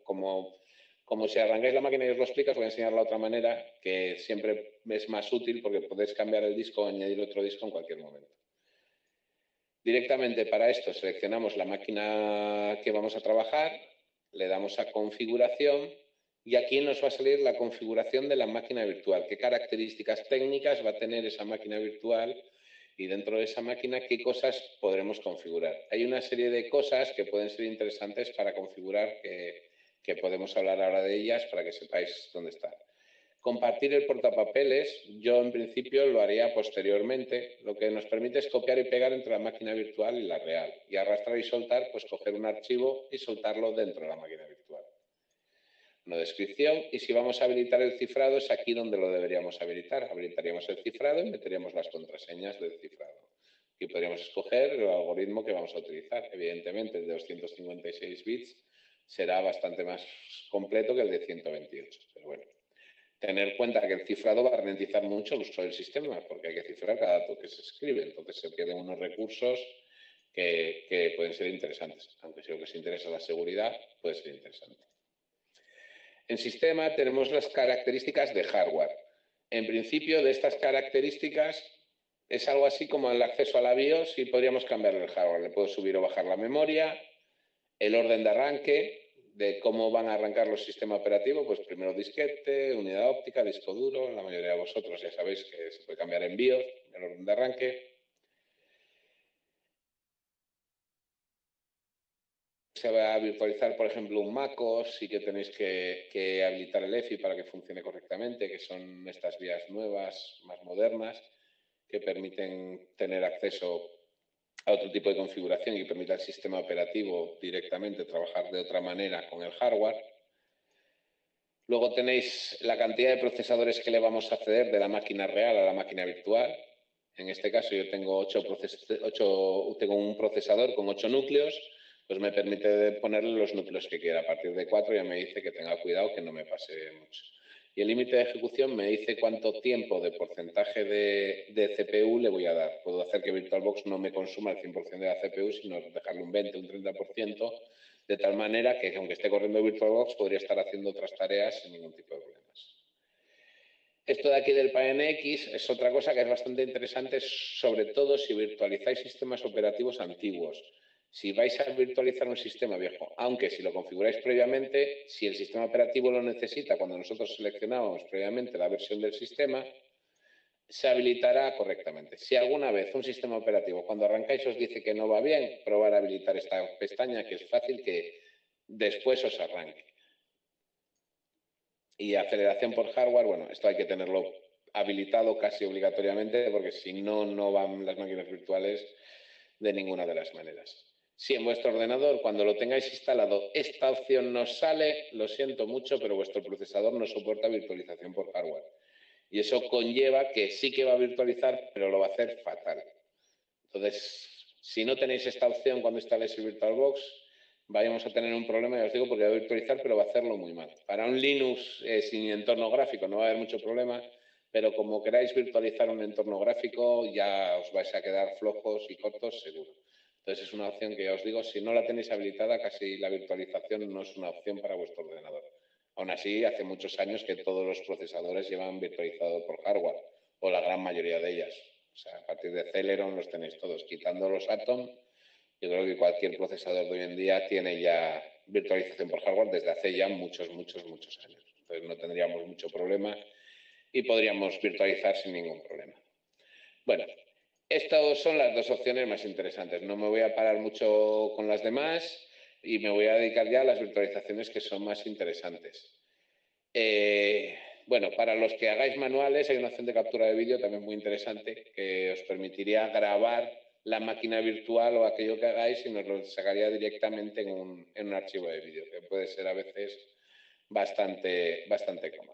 como si arrancáis la máquina y os lo explico, os voy a enseñar la otra manera, que siempre es más útil porque podéis cambiar el disco o añadir otro disco en cualquier momento. Directamente para esto seleccionamos la máquina que vamos a trabajar, le damos a configuración y aquí nos va a salir la configuración de la máquina virtual, qué características técnicas va a tener esa máquina virtual y dentro de esa máquina qué cosas podremos configurar. Hay una serie de cosas que pueden ser interesantes para configurar que podemos hablar ahora de ellas para que sepáis dónde está. Compartir el portapapeles, yo en principio lo haría posteriormente. Lo que nos permite es copiar y pegar entre la máquina virtual y la real. Y arrastrar y soltar, pues coger un archivo y soltarlo dentro de la máquina virtual. Una descripción. Y si vamos a habilitar el cifrado, es aquí donde lo deberíamos habilitar. Habilitaríamos el cifrado y meteríamos las contraseñas del cifrado. Aquí podríamos escoger el algoritmo que vamos a utilizar. Evidentemente, el de 256 bits será bastante más completo que el de 128. Pero bueno. Tener en cuenta que el cifrado va a ralentizar mucho el uso del sistema, porque hay que cifrar cada dato que se escribe. Entonces se pierden unos recursos que pueden ser interesantes. Aunque si lo que os interesa es la seguridad, puede ser interesante. En sistema tenemos las características de hardware. En principio, de estas características es algo así como el acceso a la BIOS y podríamos cambiar el hardware. Le puedo subir o bajar la memoria, el orden de arranque, de cómo van a arrancar los sistemas operativos, pues primero disquete, unidad óptica, disco duro. La mayoría de vosotros ya sabéis que se puede cambiar en BIOS, el orden de arranque. Se va a virtualizar, por ejemplo, un MacOS y que tenéis que habilitar el EFI para que funcione correctamente, que son estas vías nuevas, más modernas, que permiten tener acceso a otro tipo de configuración y permite al sistema operativo directamente trabajar de otra manera con el hardware. Luego tenéis la cantidad de procesadores que le vamos a ceder de la máquina real a la máquina virtual. En este caso yo tengo tengo un procesador con 8 núcleos, pues me permite ponerle los núcleos que quiera. A partir de 4 ya me dice que tenga cuidado, que no me pase mucho. Y el límite de ejecución me dice cuánto tiempo de porcentaje de CPU le voy a dar. Puedo hacer que VirtualBox no me consuma el 100% de la CPU, sino dejarle un 20, un 30%, de tal manera que aunque esté corriendo VirtualBox podría estar haciendo otras tareas sin ningún tipo de problemas. Esto de aquí del PNX es otra cosa que es bastante interesante, sobre todo si virtualizáis sistemas operativos antiguos. Si vais a virtualizar un sistema viejo, aunque si lo configuráis previamente, si el sistema operativo lo necesita, cuando nosotros seleccionábamos previamente la versión del sistema, se habilitará correctamente. Si alguna vez un sistema operativo, cuando arrancáis, os dice que no va bien, probar a habilitar esta pestaña, que es fácil que después os arranque. Y aceleración por hardware, bueno, esto hay que tenerlo habilitado casi obligatoriamente, porque si no, no van las máquinas virtuales de ninguna de las maneras. Si en vuestro ordenador, cuando lo tengáis instalado, esta opción no sale, lo siento mucho, pero vuestro procesador no soporta virtualización por hardware. Y eso conlleva que sí que va a virtualizar, pero lo va a hacer fatal. Entonces, si no tenéis esta opción cuando instaléis el VirtualBox, vayamos a tener un problema, ya os digo, porque va a virtualizar, pero va a hacerlo muy mal. Para un Linux sin entorno gráfico no va a haber mucho problema, pero como queráis virtualizar un entorno gráfico, ya os vais a quedar flojos y cortos seguro. Entonces es una opción que ya os digo, si no la tenéis habilitada, casi la virtualización no es una opción para vuestro ordenador. Aún así, hace muchos años que todos los procesadores llevan virtualizado por hardware, o la gran mayoría de ellas. O sea, a partir de Celeron los tenéis todos. Quitando los Atom, yo creo que cualquier procesador de hoy en día tiene ya virtualización por hardware desde hace ya muchos años. Entonces no tendríamos mucho problema y podríamos virtualizar sin ningún problema. Bueno, estas son las dos opciones más interesantes. No me voy a parar mucho con las demás y me voy a dedicar ya a las virtualizaciones que son más interesantes. Bueno, para los que hagáis manuales hay una opción de captura de vídeo también muy interesante que os permitiría grabar la máquina virtual o aquello que hagáis y nos lo sacaría directamente en un archivo de vídeo, que puede ser a veces bastante cómodo.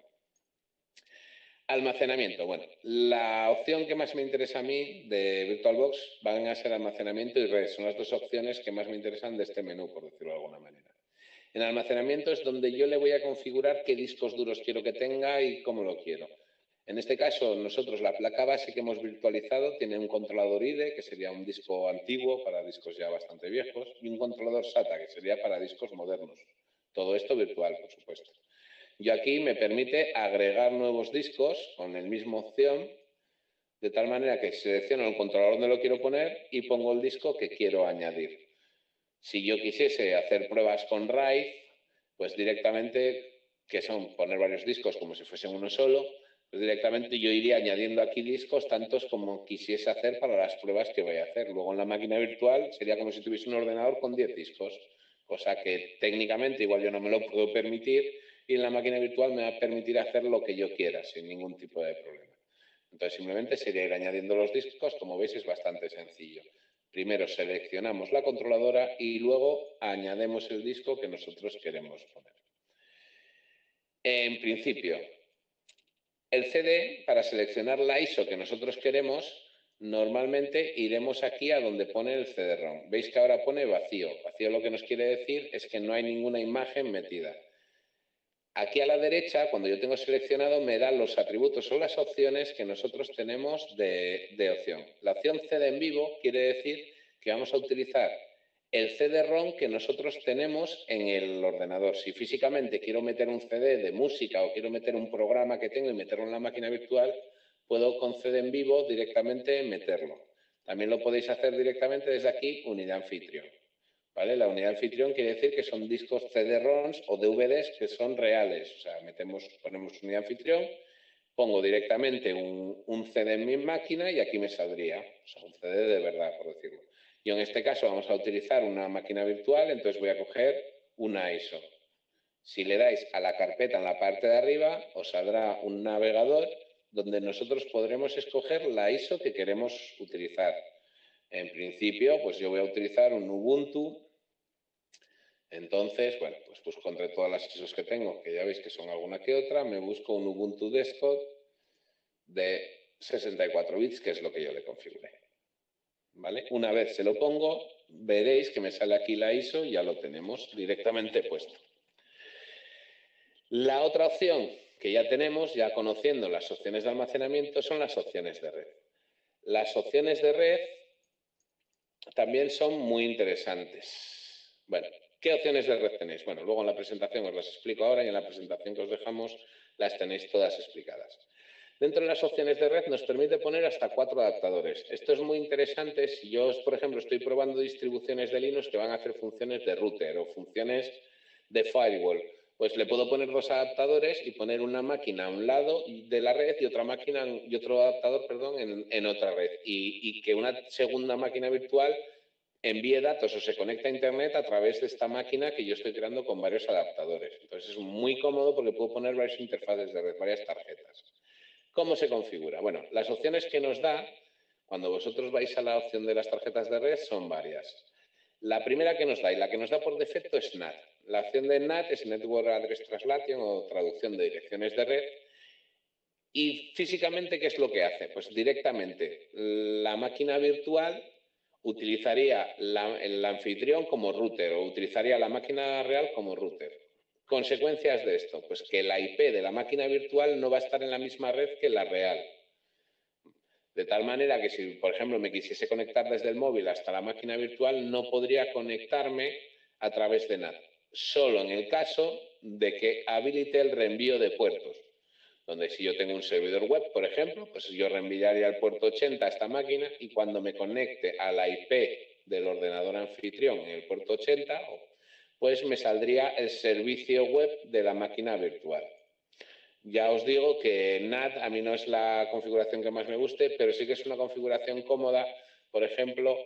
Almacenamiento. Bueno, la opción que más me interesa a mí de VirtualBox van a ser almacenamiento y red. Son las dos opciones que más me interesan de este menú, por decirlo de alguna manera. En almacenamiento es donde yo le voy a configurar qué discos duros quiero que tenga y cómo lo quiero. En este caso, nosotros la placa base que hemos virtualizado tiene un controlador IDE, que sería un disco antiguo para discos ya bastante viejos, y un controlador SATA, que sería para discos modernos. Todo esto virtual, por supuesto. Yo aquí me permite agregar nuevos discos con la misma opción, de tal manera que selecciono el controlador donde lo quiero poner y pongo el disco que quiero añadir. Si yo quisiese hacer pruebas con RAID, pues directamente, que son poner varios discos como si fuesen uno solo, pues directamente yo iría añadiendo aquí discos tantos como quisiese hacer para las pruebas que voy a hacer. Luego en la máquina virtual sería como si tuviese un ordenador con 10 discos, cosa que técnicamente igual yo no me lo puedo permitir y en la máquina virtual me va a permitir hacer lo que yo quiera sin ningún tipo de problema. Entonces simplemente sería ir añadiendo los discos, como veis es bastante sencillo. Primero seleccionamos la controladora y luego añadimos el disco que nosotros queremos poner. En principio, el CD, para seleccionar la ISO que nosotros queremos, normalmente iremos aquí a donde pone el CD-ROM. Veis que ahora pone vacío. Vacío lo que nos quiere decir es que no hay ninguna imagen metida. Aquí a la derecha, cuando yo tengo seleccionado, me dan los atributos o las opciones que nosotros tenemos de opción. La opción CD en vivo quiere decir que vamos a utilizar el CD-ROM que nosotros tenemos en el ordenador. Si físicamente quiero meter un CD de música o quiero meter un programa que tengo y meterlo en la máquina virtual, puedo con CD en vivo directamente meterlo. También lo podéis hacer directamente desde aquí, unidad anfitrión. ¿Vale? La unidad anfitrión quiere decir que son discos CD-ROMs o DVDs que son reales. O sea, ponemos unidad anfitrión, pongo directamente un CD en mi máquina y aquí me saldría. O sea, un CD de verdad, por decirlo. Yo en este caso vamos a utilizar una máquina virtual, entonces voy a coger una ISO. Si le dais a la carpeta en la parte de arriba, os saldrá un navegador donde nosotros podremos escoger la ISO que queremos utilizar. En principio, pues yo voy a utilizar un Ubuntu. Entonces, bueno, pues busco entre todas las ISOs que tengo, que ya veis que son alguna que otra, me busco un Ubuntu Desktop de 64 bits, que es lo que yo le configuré. ¿Vale? Una vez se lo pongo, veréis que me sale aquí la ISO y ya lo tenemos directamente puesto. La otra opción que ya tenemos, ya conociendo las opciones de almacenamiento, son las opciones de red. Las opciones de red también son muy interesantes. Bueno, ¿qué opciones de red tenéis? Bueno, luego en la presentación os las explico ahora y en la presentación que os dejamos las tenéis todas explicadas. Dentro de las opciones de red nos permite poner hasta 4 adaptadores. Esto es muy interesante si yo, por ejemplo, estoy probando distribuciones de Linux que van a hacer funciones de router o funciones de firewall. Pues le puedo poner 2 adaptadores y poner una máquina a un lado de la red y otra máquina y otro adaptador, perdón, en otra red. Y que una segunda máquina virtual envíe datos o se conecta a Internet a través de esta máquina que yo estoy creando con varios adaptadores. Entonces es muy cómodo porque puedo poner varias interfaces de red, varias tarjetas. ¿Cómo se configura? Bueno, las opciones que nos da cuando vosotros vais a la opción de las tarjetas de red son varias. La primera que nos da y la que nos da por defecto es NAT. La opción de NAT es Network Address Translation o traducción de direcciones de red. Y físicamente, ¿qué es lo que hace? Pues directamente la máquina virtual utilizaría el anfitrión como router o utilizaría la máquina real como router. Consecuencias de esto, pues que la IP de la máquina virtual no va a estar en la misma red que la real. De tal manera que si, por ejemplo, me quisiese conectar desde el móvil hasta la máquina virtual, no podría conectarme a través de NAT. Solo en el caso de que habilite el reenvío de puertos. Donde si yo tengo un servidor web, por ejemplo, pues yo reenviaría el puerto 80 a esta máquina y cuando me conecte a la IP del ordenador anfitrión en el puerto 80, pues me saldría el servicio web de la máquina virtual. Ya os digo que NAT a mí no es la configuración que más me guste, pero sí que es una configuración cómoda, por ejemplo,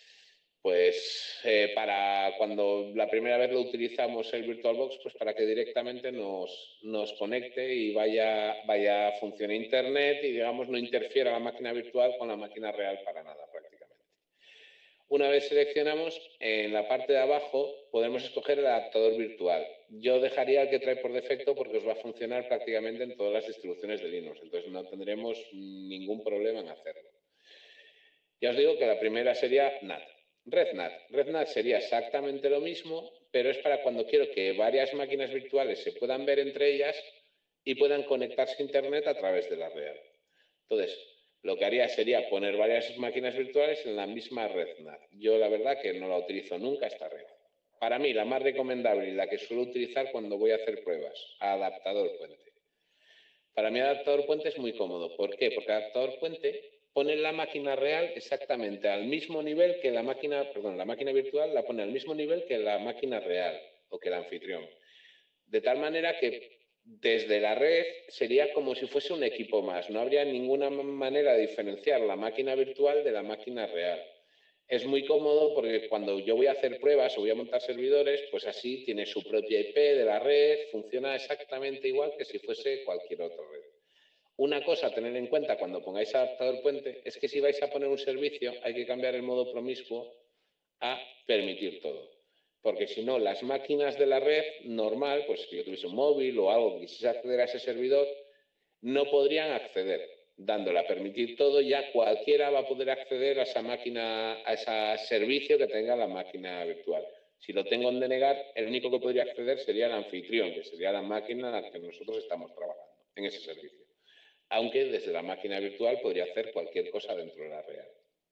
pues para cuando la primera vez lo utilizamos el VirtualBox, pues para que directamente nos conecte y vaya funcione Internet y digamos no interfiera la máquina virtual con la máquina real para nada prácticamente. Una vez seleccionamos, en la parte de abajo podemos escoger el adaptador virtual. Yo dejaría el que trae por defecto porque os va a funcionar prácticamente en todas las distribuciones de Linux, entonces no tendremos ningún problema en hacerlo. Ya os digo que la primera sería NAT. RedNAT. RedNAT sería exactamente lo mismo, pero es para cuando quiero que varias máquinas virtuales se puedan ver entre ellas y puedan conectarse a Internet a través de la real. Entonces, lo que haría sería poner varias máquinas virtuales en la misma red NAT. Yo la verdad que no la utilizo nunca esta red. Para mí, la más recomendable y la que suelo utilizar cuando voy a hacer pruebas, adaptador puente. Para mí, adaptador puente es muy cómodo. ¿Por qué? Porque adaptador puente pone la máquina real exactamente al mismo nivel que la máquina virtual la pone al mismo nivel que la máquina real o que el anfitrión. De tal manera que desde la red sería como si fuese un equipo más. No habría ninguna manera de diferenciar la máquina virtual de la máquina real. Es muy cómodo porque cuando yo voy a hacer pruebas o voy a montar servidores, pues así tiene su propia IP de la red, funciona exactamente igual que si fuese cualquier otra red. Una cosa a tener en cuenta cuando pongáis adaptador puente es que si vais a poner un servicio hay que cambiar el modo promiscuo a permitir todo. Porque si no, las máquinas de la red normal, pues si yo tuviese un móvil o algo que quisiese acceder a ese servidor, no podrían acceder. Dándole a permitir todo, ya cualquiera va a poder acceder a esa máquina, a ese servicio que tenga la máquina virtual. Si lo tengo en denegar, el único que podría acceder sería el anfitrión, que sería la máquina en la que nosotros estamos trabajando, en ese servicio. Aunque desde la máquina virtual podría hacer cualquier cosa dentro de la real.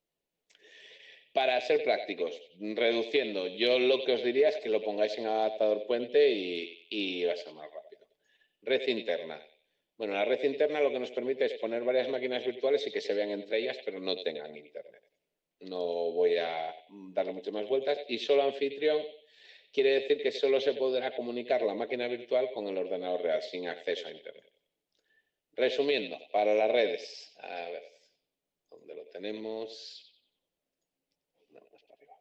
Para ser prácticos, reduciendo, yo lo que os diría es que lo pongáis en adaptador puente y va a ser más rápido. Red interna. Bueno, la red interna lo que nos permite es poner varias máquinas virtuales y que se vean entre ellas, pero no tengan internet. No voy a darle muchas más vueltas. Y solo anfitrión quiere decir que solo se podrá comunicar la máquina virtual con el ordenador real, sin acceso a internet. Resumiendo, para las redes, a ver, ¿dónde lo tenemos? No, más para arriba.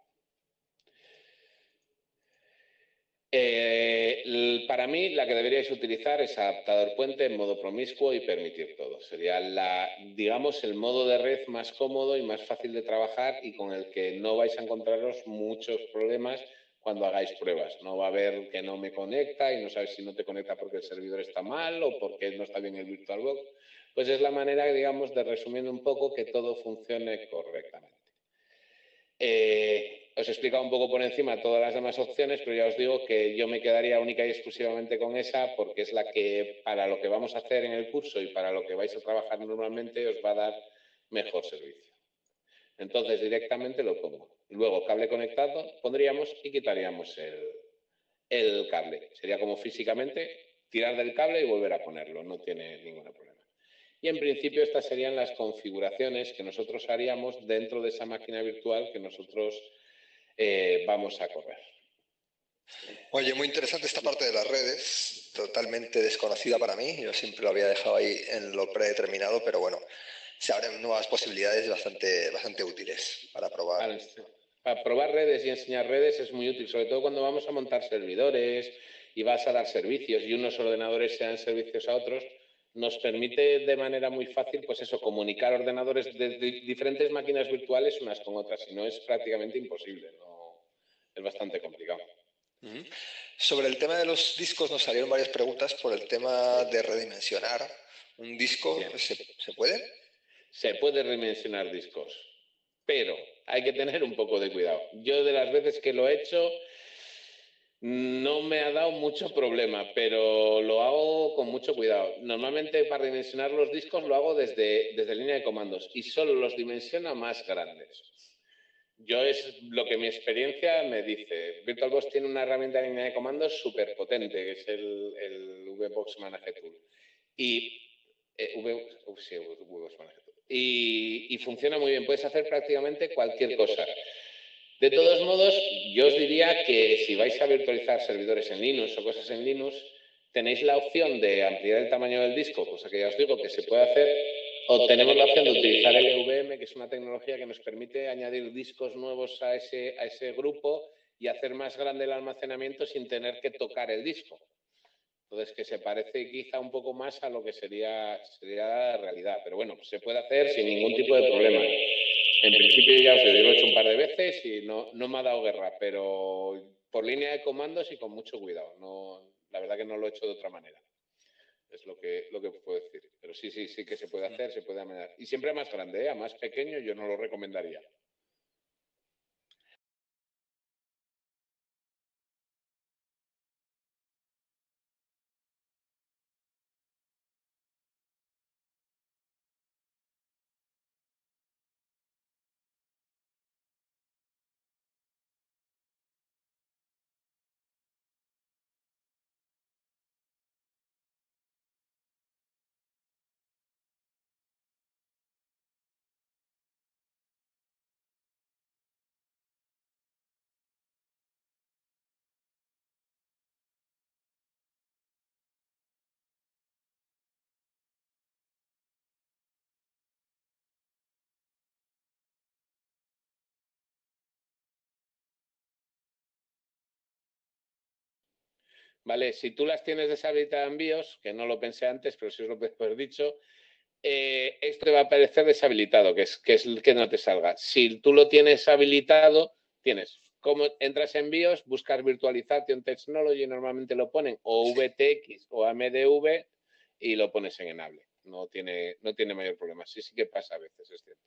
Para mí, la que deberíais utilizar es adaptador puente en modo promiscuo y permitir todo. Sería, digamos, el modo de red más cómodo y más fácil de trabajar y con el que no vais a encontraros muchos problemas cuando hagáis pruebas. No va a haber que no me conecta y no sabes si no te conecta porque el servidor está mal o porque no está bien el VirtualBox. Pues es la manera, digamos, de resumiendo un poco que todo funcione correctamente. Os he explicado un poco por encima todas las demás opciones, pero ya os digo que yo me quedaría única y exclusivamente con esa porque es la que para lo que vamos a hacer en el curso y para lo que vais a trabajar normalmente os va a dar mejor servicio. Entonces directamente lo pongo. Luego cable conectado pondríamos y quitaríamos el cable. Sería como físicamente tirar del cable y volver a ponerlo, no tiene ningún problema. Y en principio estas serían las configuraciones que nosotros haríamos dentro de esa máquina virtual que nosotros vamos a correr. Oye, muy interesante esta parte de las redes, totalmente desconocida para mí. Yo siempre lo había dejado ahí en lo predeterminado, pero bueno, se abren nuevas posibilidades bastante útiles para probar. Para probar redes y enseñar redes es muy útil, sobre todo cuando vamos a montar servidores y vas a dar servicios y unos ordenadores se dan servicios a otros, nos permite de manera muy fácil, pues eso, comunicar ordenadores de diferentes máquinas virtuales unas con otras, si no es prácticamente imposible. es bastante complicado. Sobre el tema de los discos nos salieron varias preguntas por el tema de redimensionar un disco. ¿Se puede? Se puede redimensionar discos, pero hay que tener un poco de cuidado. Yo de las veces que lo he hecho no me ha dado mucho problema, pero lo hago con mucho cuidado. Normalmente para redimensionar los discos lo hago desde línea de comandos y solo los dimensiona más grandes. Yo es lo que mi experiencia me dice. VirtualBox tiene una herramienta de línea de comandos súper potente, que es el VBox Manage Tool. Y funciona muy bien. Puedes hacer prácticamente cualquier cosa. De todos modos, yo os diría que si vais a virtualizar servidores en Linux o cosas en Linux, tenéis la opción de ampliar el tamaño del disco, cosa que ya os digo que se puede hacer, o tenemos la opción de utilizar LVM, que es una tecnología que nos permite añadir discos nuevos a ese grupo y hacer más grande el almacenamiento sin tener que tocar el disco. Entonces, que se parece quizá un poco más a lo que sería la realidad. Pero bueno, se puede hacer sin ningún tipo de problema. En principio ya os digo, lo he hecho un par de veces y no me ha dado guerra, pero por línea de comandos y con mucho cuidado. La verdad que no lo he hecho de otra manera. Es lo que puedo decir. Pero sí que se puede hacer, se puede amenazar. Y siempre a más grande, ¿eh? A más pequeño yo no lo recomendaría. Vale, si tú las tienes deshabilitadas en BIOS, que no lo pensé antes, pero sí os lo puedo haber dicho, esto te va a aparecer deshabilitado, que es que no te salga. Si tú lo tienes habilitado, como entras en BIOS, buscas Virtualization Technology, normalmente lo ponen, o VTX o AMDV, y lo pones en Enable. No tiene mayor problema. Sí que pasa a veces, es cierto.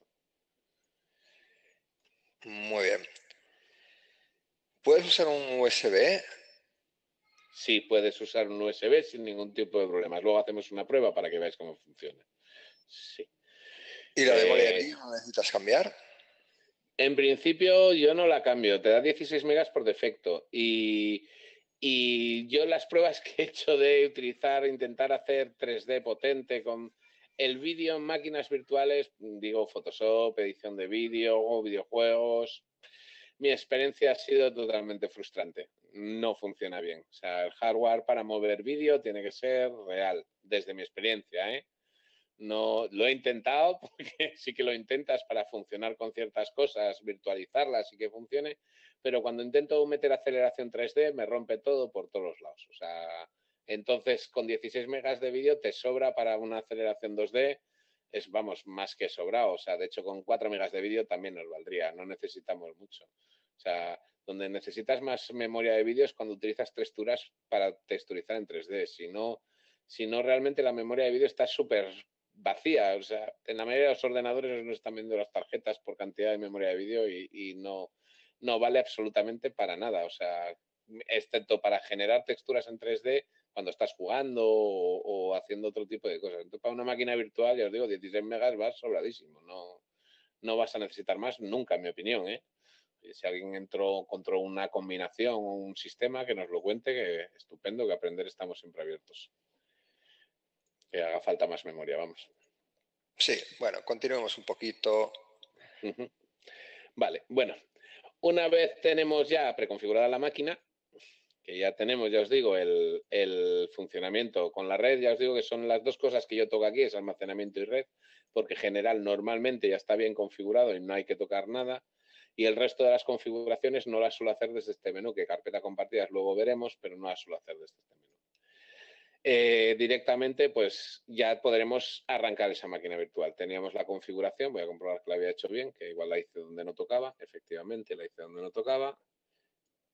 Muy bien. ¿Puedes usar un USB? Sí, puedes usar un USB sin ningún tipo de problemas. Luego hacemos una prueba para que veáis cómo funciona. Sí. ¿Y la memoria de vídeo no necesitas cambiar? En principio yo no la cambio, te da 16 megas por defecto y yo las pruebas que he hecho de intentar hacer 3D potente con el vídeo en máquinas virtuales, digo Photoshop, edición de vídeo o videojuegos, mi experiencia ha sido totalmente frustrante. No funciona bien. O sea, el hardware para mover vídeo tiene que ser real, desde mi experiencia, ¿eh? No lo he intentado porque sí que lo intentas para funcionar con ciertas cosas, virtualizarlas y que funcione, pero cuando intento meter aceleración 3D me rompe todo por todos los lados. O sea, entonces con 16 megas de vídeo te sobra para una aceleración 2D, es, vamos, más que sobrado. O sea, de hecho con 4 megas de vídeo también nos valdría, no necesitamos mucho. O sea, donde necesitas más memoria de vídeo es cuando utilizas texturas para texturizar en 3D. Si no, realmente la memoria de vídeo está súper vacía. O sea, en la mayoría de los ordenadores no están viendo las tarjetas por cantidad de memoria de vídeo y no vale absolutamente para nada. O sea, excepto para generar texturas en 3D cuando estás jugando o haciendo otro tipo de cosas. Entonces, para una máquina virtual, ya os digo, 16 megas va sobradísimo. No vas a necesitar más nunca, en mi opinión, ¿eh? Si alguien encontró una combinación o un sistema, que nos lo cuente, que estupendo, que aprender estamos siempre abiertos. Que haga falta más memoria, vamos. Sí, bueno, continuemos un poquito. Vale, bueno, una vez tenemos ya preconfigurada la máquina, que ya tenemos, ya os digo, el funcionamiento con la red, ya os digo que son las dos cosas que yo toco aquí, es almacenamiento y red, porque en general normalmente ya está bien configurado y no hay que tocar nada, y el resto de las configuraciones no las suelo hacer desde este menú, que carpeta compartidas luego veremos, pero no las suelo hacer desde este menú. Directamente pues ya podremos arrancar esa máquina virtual. Teníamos la configuración, voy a comprobar que la había hecho bien, que igual la hice donde no tocaba, efectivamente la hice donde no tocaba.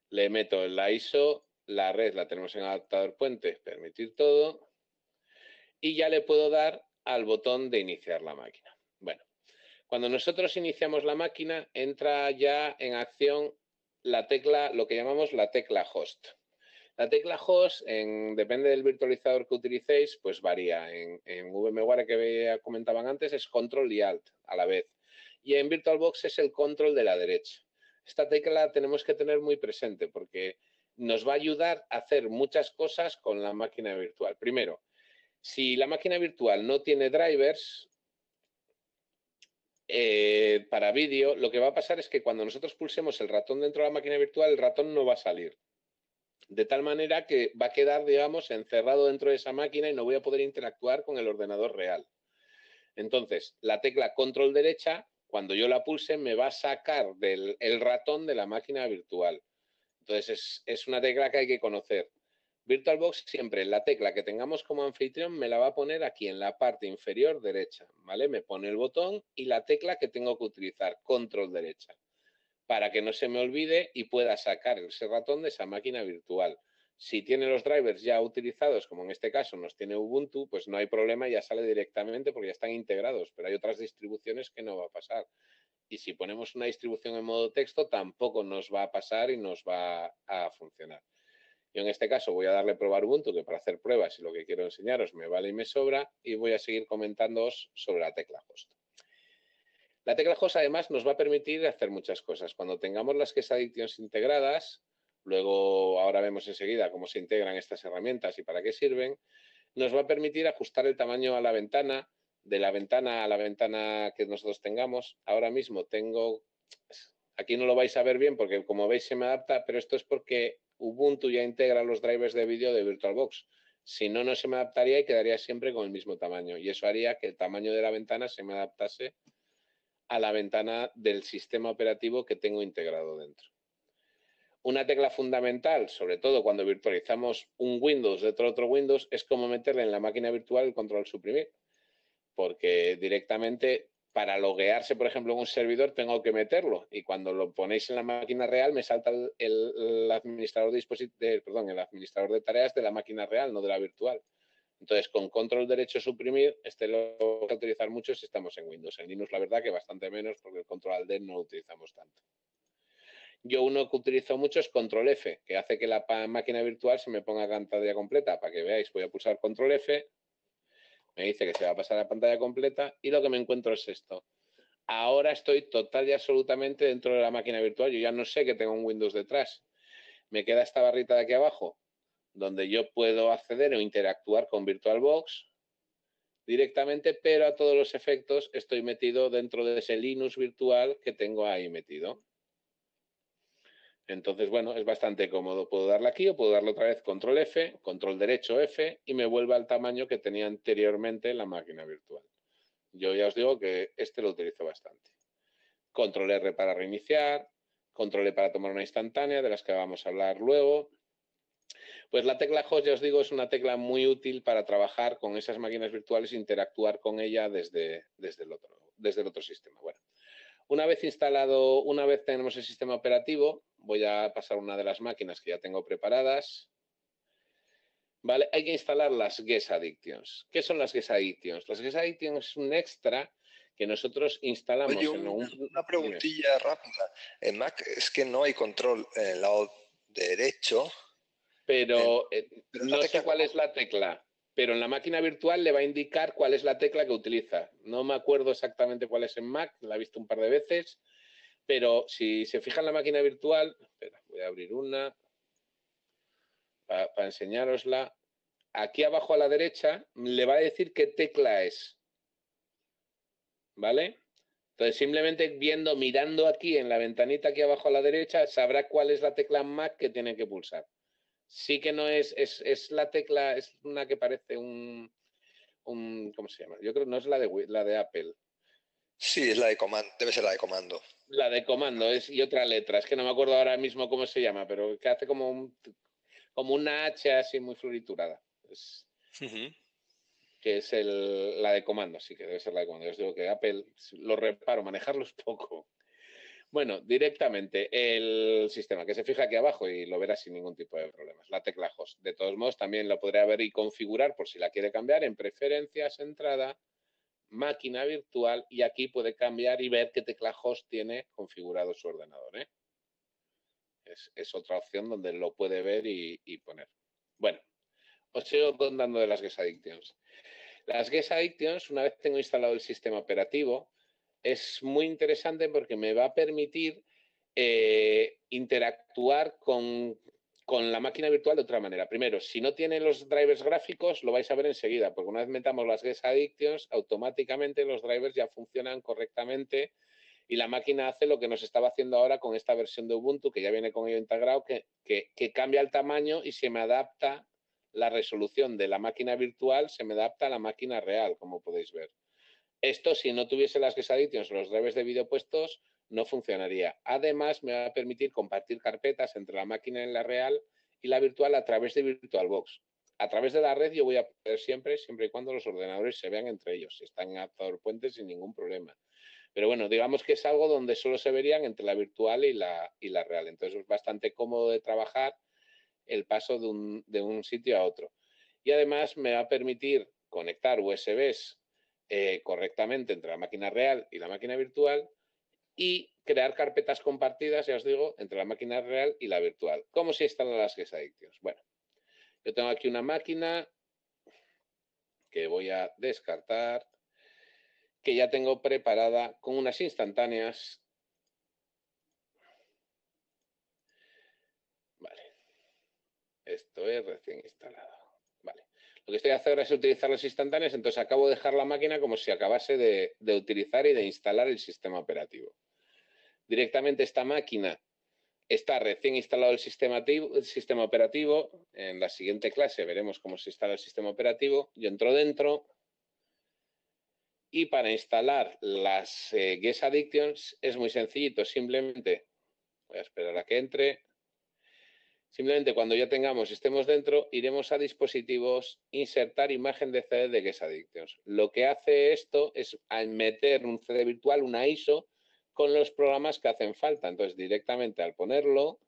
le meto en la ISO, la red la tenemos en adaptador puente, permitir todo, y ya le puedo dar al botón de iniciar la máquina. Bueno, cuando nosotros iniciamos la máquina, entra ya en acción la tecla, lo que llamamos la tecla host. La tecla host, depende del virtualizador que utilicéis, pues varía. En VMware que comentaban antes es control y alt a la vez. Y en VirtualBox es el control de la derecha. Esta tecla la tenemos que tener muy presente porque nos va a ayudar a hacer muchas cosas con la máquina virtual. Primero, si la máquina virtual no tiene drivers, para vídeo, lo que va a pasar es que cuando nosotros pulsemos el ratón dentro de la máquina virtual, el ratón no va a salir. De tal manera que va a quedar, digamos, encerrado dentro de esa máquina y no voy a poder interactuar con el ordenador real. Entonces, la tecla control derecha, cuando yo la pulse, me va a sacar el ratón de la máquina virtual. Entonces, es una tecla que hay que conocer. VirtualBox siempre la tecla que tengamos como anfitrión me la va a poner aquí en la parte inferior derecha, ¿vale? Me pone el botón y la tecla que tengo que utilizar, control derecha, para que no se me olvide y pueda sacar ese ratón de esa máquina virtual. Si tiene los drivers ya utilizados, como en este caso nos tiene Ubuntu, pues no hay problema, ya sale directamente porque ya están integrados, pero hay otras distribuciones que no va a pasar. Y si ponemos una distribución en modo texto, tampoco nos va a pasar y nos va a funcionar. Yo en este caso voy a darle probar Ubuntu, que para hacer pruebas y lo que quiero enseñaros me vale y me sobra, y voy a seguir comentándoos sobre la tecla host. La tecla host además nos va a permitir hacer muchas cosas. Cuando tengamos las Guest Addictions integradas, luego ahora vemos enseguida cómo se integran estas herramientas y para qué sirven, nos va a permitir ajustar el tamaño a la ventana, de la ventana a la ventana que nosotros tengamos. Ahora mismo tengo, aquí no lo vais a ver bien porque como veis se me adapta, pero esto es porque Ubuntu ya integra los drivers de vídeo de VirtualBox. Si no, no se me adaptaría y quedaría siempre con el mismo tamaño. Y eso haría que el tamaño de la ventana se me adaptase a la ventana del sistema operativo que tengo integrado dentro. Una tecla fundamental, sobre todo cuando virtualizamos un Windows dentro de otro Windows, es cómo meterle en la máquina virtual el control suprimir. Porque directamente para loguearse, por ejemplo, en un servidor tengo que meterlo y cuando lo ponéis en la máquina real me salta el administrador el administrador de tareas de la máquina real, no de la virtual. Entonces, con control derecho suprimir, lo vamos a utilizar mucho si estamos en Windows. En Linux, la verdad que bastante menos, porque el control alt no lo utilizamos tanto. Yo uno que utilizo mucho es control F, que hace que la máquina virtual se me ponga pantalla completa. Para que veáis, voy a pulsar control F, me dice que se va a pasar a pantalla completa y lo que me encuentro es esto. Ahora estoy total y absolutamente dentro de la máquina virtual. Yo ya no sé que tengo un Windows detrás. Me queda esta barrita de aquí abajo, donde yo puedo acceder o interactuar con VirtualBox directamente, pero a todos los efectos estoy metido dentro de ese Linux virtual que tengo ahí metido. Entonces, bueno, es bastante cómodo. Puedo darle aquí o puedo darle otra vez control F, control derecho F y me vuelve al tamaño que tenía anteriormente en la máquina virtual. Yo ya os digo que este lo utilizo bastante. Control R para reiniciar, control E para tomar una instantánea, de las que vamos a hablar luego. Pues la tecla host, ya os digo, es una tecla muy útil para trabajar con esas máquinas virtuales e interactuar con ella desde el otro sistema. Bueno, una vez instalado, una vez tenemos el sistema operativo, voy a pasar una de las máquinas que ya tengo preparadas. Vale, hay que instalar las Guest Addictions. ¿Qué son las Guest Addictions? Las Guest Addictions es un extra que nosotros instalamos Oye, en un... una preguntilla rápida. En Mac es que no hay control en el lado derecho. Pero Pero no sé cuál es la tecla, pero en la máquina virtual le va a indicar cuál es la tecla que utiliza. No me acuerdo exactamente cuál es en Mac, la he visto un par de veces, pero si se fija en la máquina virtual, espera, voy a abrir una para enseñárosla. Aquí abajo a la derecha le va a decir qué tecla es, ¿vale? Entonces, simplemente mirando aquí en la ventanita aquí abajo a la derecha, sabrá cuál es la tecla Mac que tiene que pulsar. Sí que no es la tecla, es una que parece un ¿cómo se llama? Yo creo que no es la de Apple. Sí, es la de comando, debe ser la de comando. La de comando y otra letra. Es que no me acuerdo ahora mismo cómo se llama, pero que hace como una H así muy floriturada. Que es la de comando, sí que debe ser la de comando. Yo os digo que Apple lo reparo, manejarlo es poco. Bueno, directamente el sistema, que se fija aquí abajo y lo verá sin ningún tipo de problemas. La tecla host. De todos modos, también lo podría ver y configurar por si la quiere cambiar en preferencias, entrada, máquina virtual, y aquí puede cambiar y ver qué tecla host tiene configurado su ordenador, ¿eh? Es otra opción donde lo puede ver y poner. Bueno, os sigo contando de las Guest Addictions. Las Guest Addictions, una vez tengo instalado el sistema operativo, es muy interesante porque me va a permitir interactuar con la máquina virtual de otra manera. Primero, si no tiene los drivers gráficos, lo vais a ver enseguida, porque una vez metamos las Guest Addictions, automáticamente los drivers ya funcionan correctamente y la máquina hace lo que nos estaba haciendo ahora con esta versión de Ubuntu, que ya viene con ello integrado, que cambia el tamaño y se me adapta la resolución de la máquina virtual, se me adapta a la máquina real, como podéis ver. Esto, si no tuviese las Guest Addictions o los drivers de vídeo puestos, no funcionaría. Además, me va a permitir compartir carpetas entre la máquina en la real y la virtual a través de VirtualBox. A través de la red yo voy a poder siempre y cuando los ordenadores se vean entre ellos. Están en adaptador puente sin ningún problema. Pero bueno, digamos que es algo donde solo se verían entre la virtual y la real. Entonces es bastante cómodo de trabajar el paso de un sitio a otro. Y además me va a permitir conectar USBs correctamente entre la máquina real y la máquina virtual y crear carpetas compartidas, ya os digo, entre la máquina real y la virtual. ¿Cómo se instalan las Guest Addictions? Bueno, yo tengo aquí una máquina que voy a descartar, que ya tengo preparada con unas instantáneas. Vale, esto es recién instalado. Vale, lo que estoy haciendo ahora es utilizar las instantáneas, entonces acabo de dejar la máquina como si acabase de utilizar y de instalar el sistema operativo. Directamente esta máquina está recién instalado el sistema operativo. En la siguiente clase veremos cómo se instala el sistema operativo. Yo entro dentro y para instalar las Guest Addictions es muy sencillito. Simplemente, voy a esperar a que entre. Simplemente cuando ya estemos dentro, iremos a dispositivos, insertar imagen de CD de Guest Addictions. Lo que hace esto es meter un CD virtual, una ISO, con los programas que hacen falta. Entonces, directamente al ponerlo,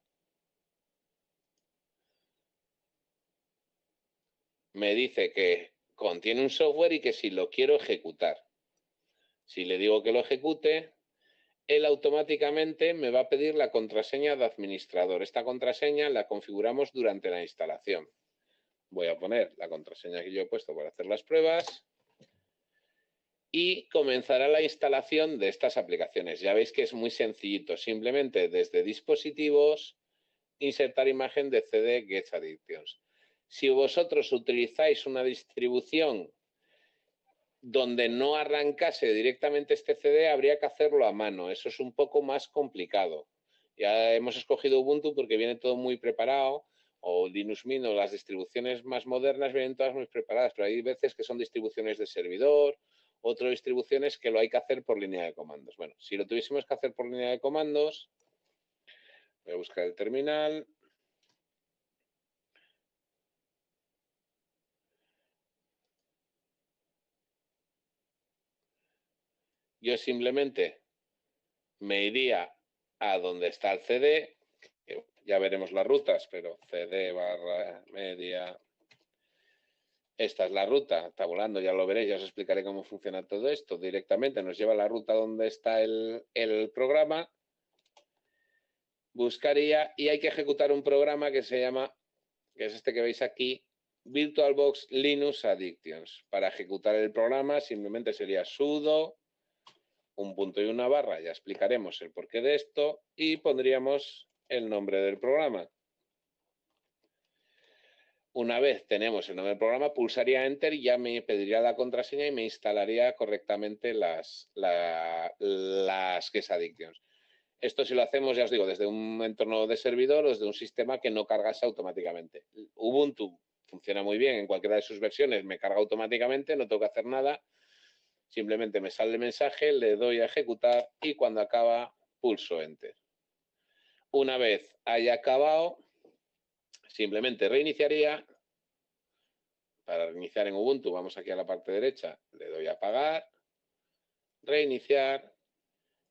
me dice que contiene un software y que si lo quiero ejecutar. Si le digo que lo ejecute, él automáticamente me va a pedir la contraseña de administrador. Esta contraseña la configuramos durante la instalación. Voy a poner la contraseña que yo he puesto para hacer las pruebas y comenzará la instalación de estas aplicaciones. Ya veis que es muy sencillito. Simplemente desde dispositivos, insertar imagen de CD Guest Addictions. Si vosotros utilizáis una distribución donde no arrancase directamente este CD, habría que hacerlo a mano. Eso es un poco más complicado. Ya hemos escogido Ubuntu porque viene todo muy preparado, o Linux Mint o las distribuciones más modernas vienen todas muy preparadas, pero hay veces que son distribuciones de servidor, otras distribuciones que lo hay que hacer por línea de comandos. Bueno, si lo tuviésemos que hacer por línea de comandos, voy a buscar el terminal. Yo simplemente me iría a donde está el CD, que ya veremos las rutas, pero CD barra media. Esta es la ruta, está volando, ya lo veréis, ya os explicaré cómo funciona todo esto. Directamente nos lleva a la ruta donde está el programa. Buscaría y hay que ejecutar un programa que se llama, que es este que veis aquí, VirtualBox Linux Addictions. Para ejecutar el programa simplemente sería sudo, un punto y una barra, ya explicaremos el porqué de esto, y pondríamos el nombre del programa. Una vez tenemos el nombre del programa, pulsaría Enter y ya me pediría la contraseña y me instalaría correctamente las Guest Addictions. Esto si lo hacemos, ya os digo, desde un entorno de servidor o desde un sistema que no cargase automáticamente. Ubuntu funciona muy bien en cualquiera de sus versiones, me carga automáticamente, no tengo que hacer nada. Simplemente me sale el mensaje, le doy a ejecutar y cuando acaba, pulso Enter. Una vez haya acabado, simplemente reiniciaría. Para reiniciar en Ubuntu, vamos aquí a la parte derecha, le doy a apagar, reiniciar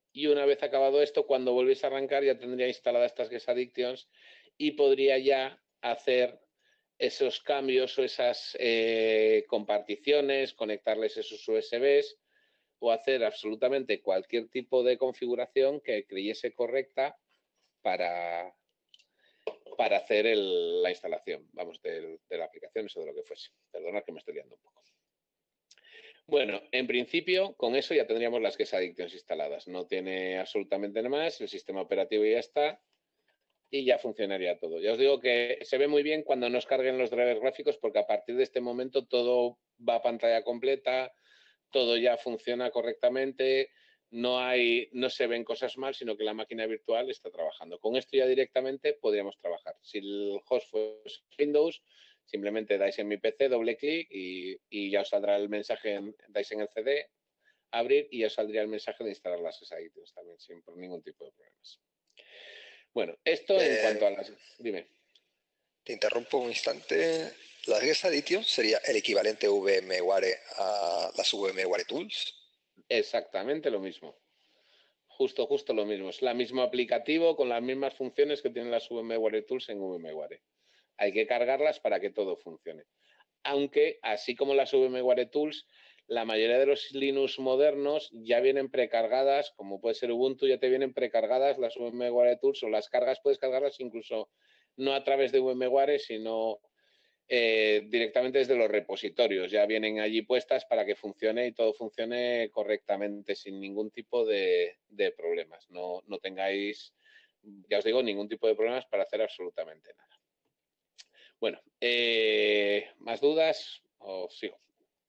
y una vez acabado esto, cuando volviese a arrancar ya tendría instaladas estas Guest Addictions y podría ya hacer esos cambios o esas comparticiones, conectarles esos USBs o hacer absolutamente cualquier tipo de configuración que creyese correcta para hacer la instalación, vamos, de la aplicación o de lo que fuese. Perdona que me estoy liando un poco. Bueno, en principio, con eso ya tendríamos las Guest Addictions instaladas. No tiene absolutamente nada más, el sistema operativo ya está y ya funcionaría todo. Ya os digo que se ve muy bien cuando nos carguen los drivers gráficos porque a partir de este momento todo va a pantalla completa, todo ya funciona correctamente, no se ven cosas mal, sino que la máquina virtual está trabajando. Con esto ya directamente podríamos trabajar. Si el host fuese Windows, simplemente dais en mi PC, doble clic y ya os saldrá el mensaje, dais en el CD, abrir y ya os saldría el mensaje de instalar las Addictions también, sin ningún tipo de problemas. Bueno, esto en cuanto a las... Dime. Te interrumpo un instante. Las Guest Addictions sería el equivalente VMware a las VMware Tools. Exactamente lo mismo. Justo lo mismo. Es el mismo aplicativo con las mismas funciones que tienen las VMware Tools en VMware. Hay que cargarlas para que todo funcione. Aunque, así como las VMware Tools, la mayoría de los Linux modernos ya vienen precargadas, como puede ser Ubuntu, ya te vienen precargadas las VMware Tools o las cargas, puedes cargarlas incluso no a través de VMware, sino directamente desde los repositorios. Ya vienen allí puestas para que funcione y todo funcione correctamente, sin ningún tipo de problemas. No tengáis, ya os digo, ningún tipo de problemas para hacer absolutamente nada. Bueno, ¿más dudas o sigo?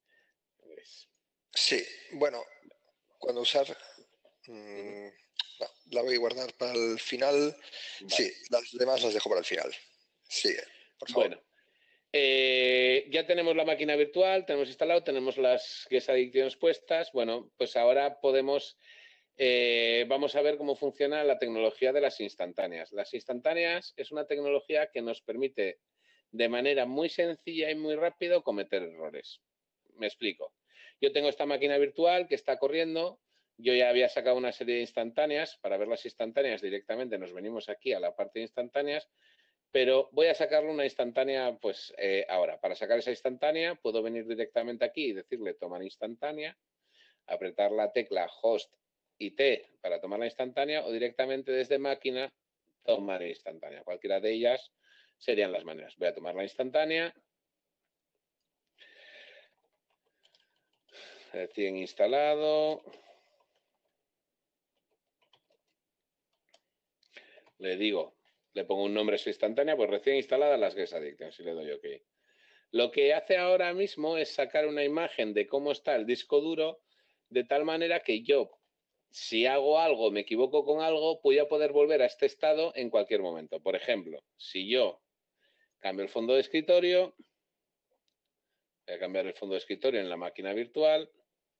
Sí, bueno, cuando usar... no, la voy a guardar para el final. Vale. Sí, las demás las dejo para el final. Sigue, por favor. Bueno, ya tenemos la máquina virtual, tenemos instalado, tenemos las Guest Addictions puestas. Bueno, pues ahora podemos... vamos a ver cómo funciona la tecnología de las instantáneas. Las instantáneas es una tecnología que nos permite de manera muy sencilla y muy rápido cometer errores. Me explico. Yo tengo esta máquina virtual que está corriendo. Yo ya había sacado una serie de instantáneas. Para ver las instantáneas directamente nos venimos aquí a la parte de instantáneas. Pero voy a sacarle una instantánea pues ahora. Para sacar esa instantánea puedo venir directamente aquí y decirle tomar instantánea, apretar la tecla host y T para tomar la instantánea o directamente desde máquina tomar instantánea. Cualquiera de ellas serían las maneras. Voy a tomar la instantánea. Recién instalado. Le digo, le pongo un nombre a su instantánea, pues recién instalada las Guest Addictions y le doy OK. Lo que hace ahora mismo es sacar una imagen de cómo está el disco duro de tal manera que yo, si hago algo, me equivoco con algo, voy a poder volver a este estado en cualquier momento. Por ejemplo, si yo cambio el fondo de escritorio, voy a cambiar el fondo de escritorio en la máquina virtual.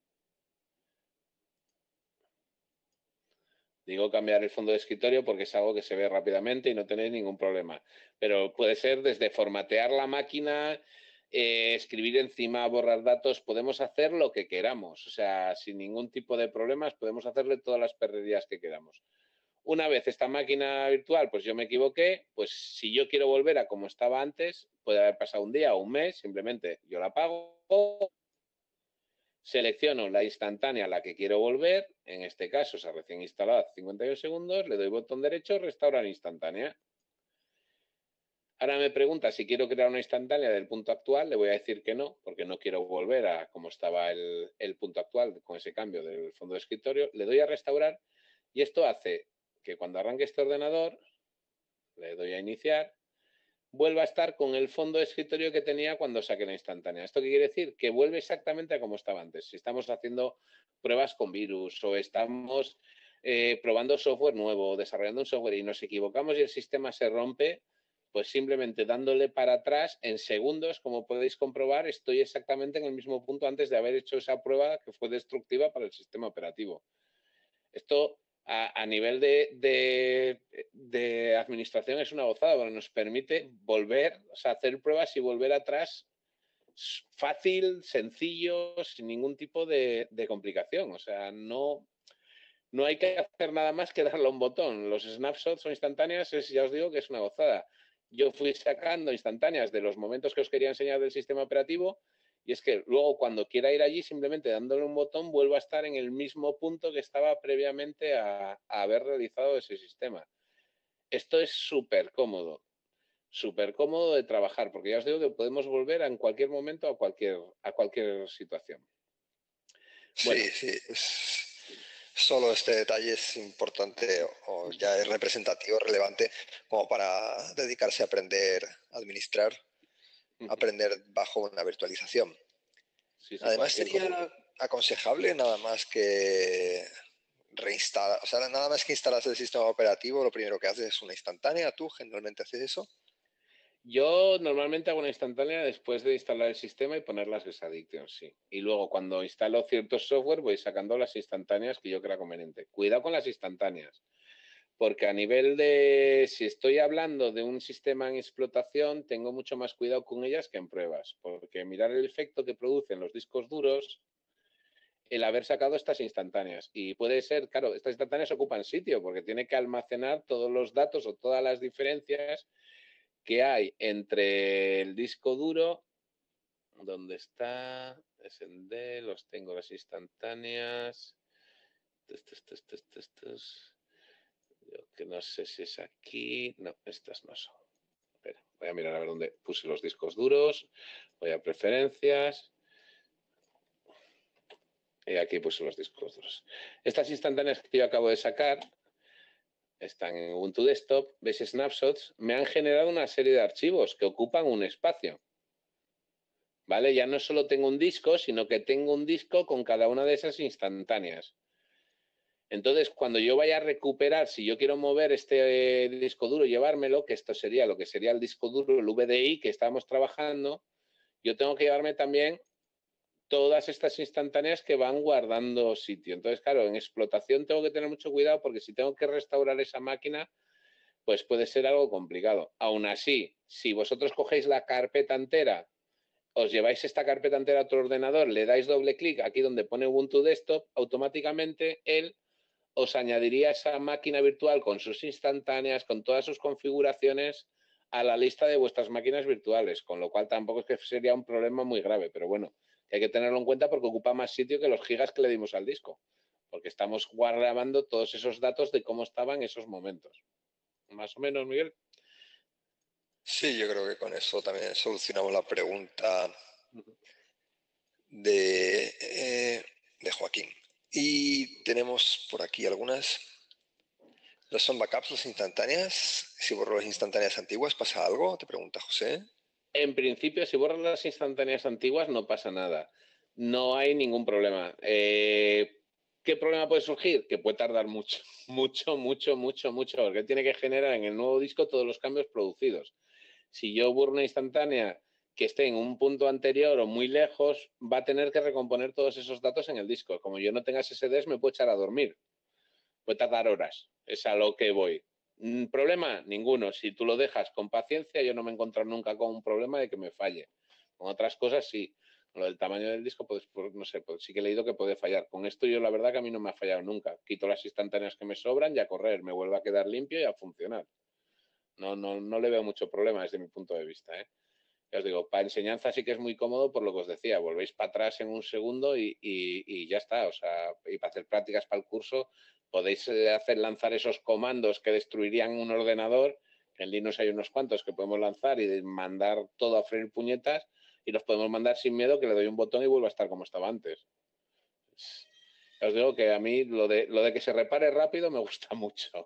Digo cambiar el fondo de escritorio porque es algo que se ve rápidamente y no tenéis ningún problema. Pero puede ser desde formatear la máquina, escribir encima, borrar datos, podemos hacer lo que queramos. O sea, sin ningún tipo de problemas podemos hacerle todas las perrerías que queramos. Una vez esta máquina virtual, pues yo me equivoqué, pues si yo quiero volver a como estaba antes, puede haber pasado un día o un mes, simplemente yo la apago, selecciono la instantánea a la que quiero volver, en este caso se ha recién instalado hace 51 segundos, le doy botón derecho, restaurar instantánea. Ahora me pregunta si quiero crear una instantánea del punto actual, le voy a decir que no, porque no quiero volver a como estaba el punto actual con ese cambio del fondo de escritorio. Le doy a restaurar y esto hace que cuando arranque este ordenador, le doy a iniciar, vuelva a estar con el fondo de escritorio que tenía cuando saqué la instantánea. ¿Esto qué quiere decir? Que vuelve exactamente a como estaba antes. Si estamos haciendo pruebas con virus o estamos probando software nuevo, desarrollando un software y nos equivocamos y el sistema se rompe, pues simplemente dándole para atrás en segundos, como podéis comprobar, estoy exactamente en el mismo punto antes de haber hecho esa prueba que fue destructiva para el sistema operativo. Esto a nivel de administración es una gozada, porque nos permite volver, o sea, hacer pruebas y volver atrás fácil, sencillo, sin ningún tipo de complicación. O sea, no No hay que hacer nada más que darle a un botón. Los snapshots o instantáneas, ya os digo que es una gozada. Yo fui sacando instantáneas de los momentos que os quería enseñar del sistema operativo y es que luego cuando quiera ir allí, simplemente dándole un botón, vuelvo a estar en el mismo punto que estaba previamente a haber realizado ese sistema. Esto es súper cómodo de trabajar, porque ya os digo que podemos volver en cualquier momento a cualquier situación. Bueno, Sí, sí. Solo este detalle es importante o ya es representativo, relevante, como para dedicarse a aprender a administrar, aprender bajo una virtualización. sí, Además, cualquier cosa. sería aconsejable nada más que reinstalar, o sea, nada más que instalas el sistema operativo, lo primero que haces es una instantánea. ¿Tú generalmente haces eso? Yo normalmente hago una instantánea después de instalar el sistema y poner las Addiction, sí. Y luego cuando instalo ciertos software voy sacando las instantáneas que yo crea conveniente. Cuidado con las instantáneas, porque a nivel de, si estoy hablando de un sistema en explotación, tengo mucho más cuidado con ellas que en pruebas, porque mirar el efecto que producen los discos duros el haber sacado estas instantáneas. Y puede ser, claro, estas instantáneas ocupan sitio porque tiene que almacenar todos los datos o todas las diferencias que hay entre el disco duro, donde está SND, los tengo las instantáneas. Yo que no sé si es aquí. No, estas no son. Espera, voy a mirar a ver dónde puse los discos duros. Voy a preferencias. Y aquí puse los discos duros. Estas instantáneas que yo acabo de sacar están en Ubuntu Desktop, veis snapshots, me han generado una serie de archivos que ocupan un espacio. ¿Vale? Ya no solo tengo un disco, sino que tengo un disco con cada una de esas instantáneas. Entonces, cuando yo vaya a recuperar, si yo quiero mover este disco duro y llevármelo, que esto sería lo que sería el disco duro, el VDI que estábamos trabajando, yo tengo que llevarme también todas estas instantáneas que van guardando sitio. Entonces, claro, en explotación tengo que tener mucho cuidado porque si tengo que restaurar esa máquina, pues puede ser algo complicado. Aún así, si vosotros cogéis la carpeta entera, os lleváis esta carpeta entera a otro ordenador, le dais doble clic aquí donde pone Ubuntu Desktop, automáticamente él os añadiría esa máquina virtual con sus instantáneas, con todas sus configuraciones a la lista de vuestras máquinas virtuales, con lo cual tampoco es que sería un problema muy grave, pero bueno, hay que tenerlo en cuenta porque ocupa más sitio que los gigas que le dimos al disco, porque estamos grabando todos esos datos de cómo estaban en esos momentos. Más o menos, Miguel. Sí, yo creo que con eso también solucionamos la pregunta de Joaquín. Y tenemos por aquí algunas. ¿No son backups las instantáneas? Si borro las instantáneas antiguas, ¿pasa algo? Te pregunta José. En principio, si borras las instantáneas antiguas, no pasa nada. No hay ningún problema. ¿Qué problema puede surgir? Que puede tardar mucho, mucho, porque tiene que generar en el nuevo disco todos los cambios producidos. Si yo borro una instantánea que esté en un punto anterior o muy lejos, va a tener que recomponer todos esos datos en el disco. Como yo no tenga SSDs, me puedo echar a dormir. Puede tardar horas. Es a lo que voy. ¿Problema? Ninguno. Si tú lo dejas con paciencia, yo no me he encontrado nunca con un problema de que me falle. Con otras cosas, sí. Lo del tamaño del disco, pues no sé, pues sí que he leído que puede fallar. Con esto yo la verdad que a mí no me ha fallado nunca. Quito las instantáneas que me sobran y a correr. Me vuelve a quedar limpio y a funcionar. No le veo mucho problema desde mi punto de vista, ¿eh? Ya os digo, para enseñanza sí que es muy cómodo por lo que os decía, volvéis para atrás en un segundo y ya está. O sea, y para hacer prácticas para el curso podéis hacer lanzar esos comandos que destruirían un ordenador, que en Linux hay unos cuantos que podemos lanzar y mandar todo a freír puñetas y los podemos mandar sin miedo que le doy un botón y vuelvo a estar como estaba antes. Ya os digo que a mí lo de que se repare rápido me gusta mucho.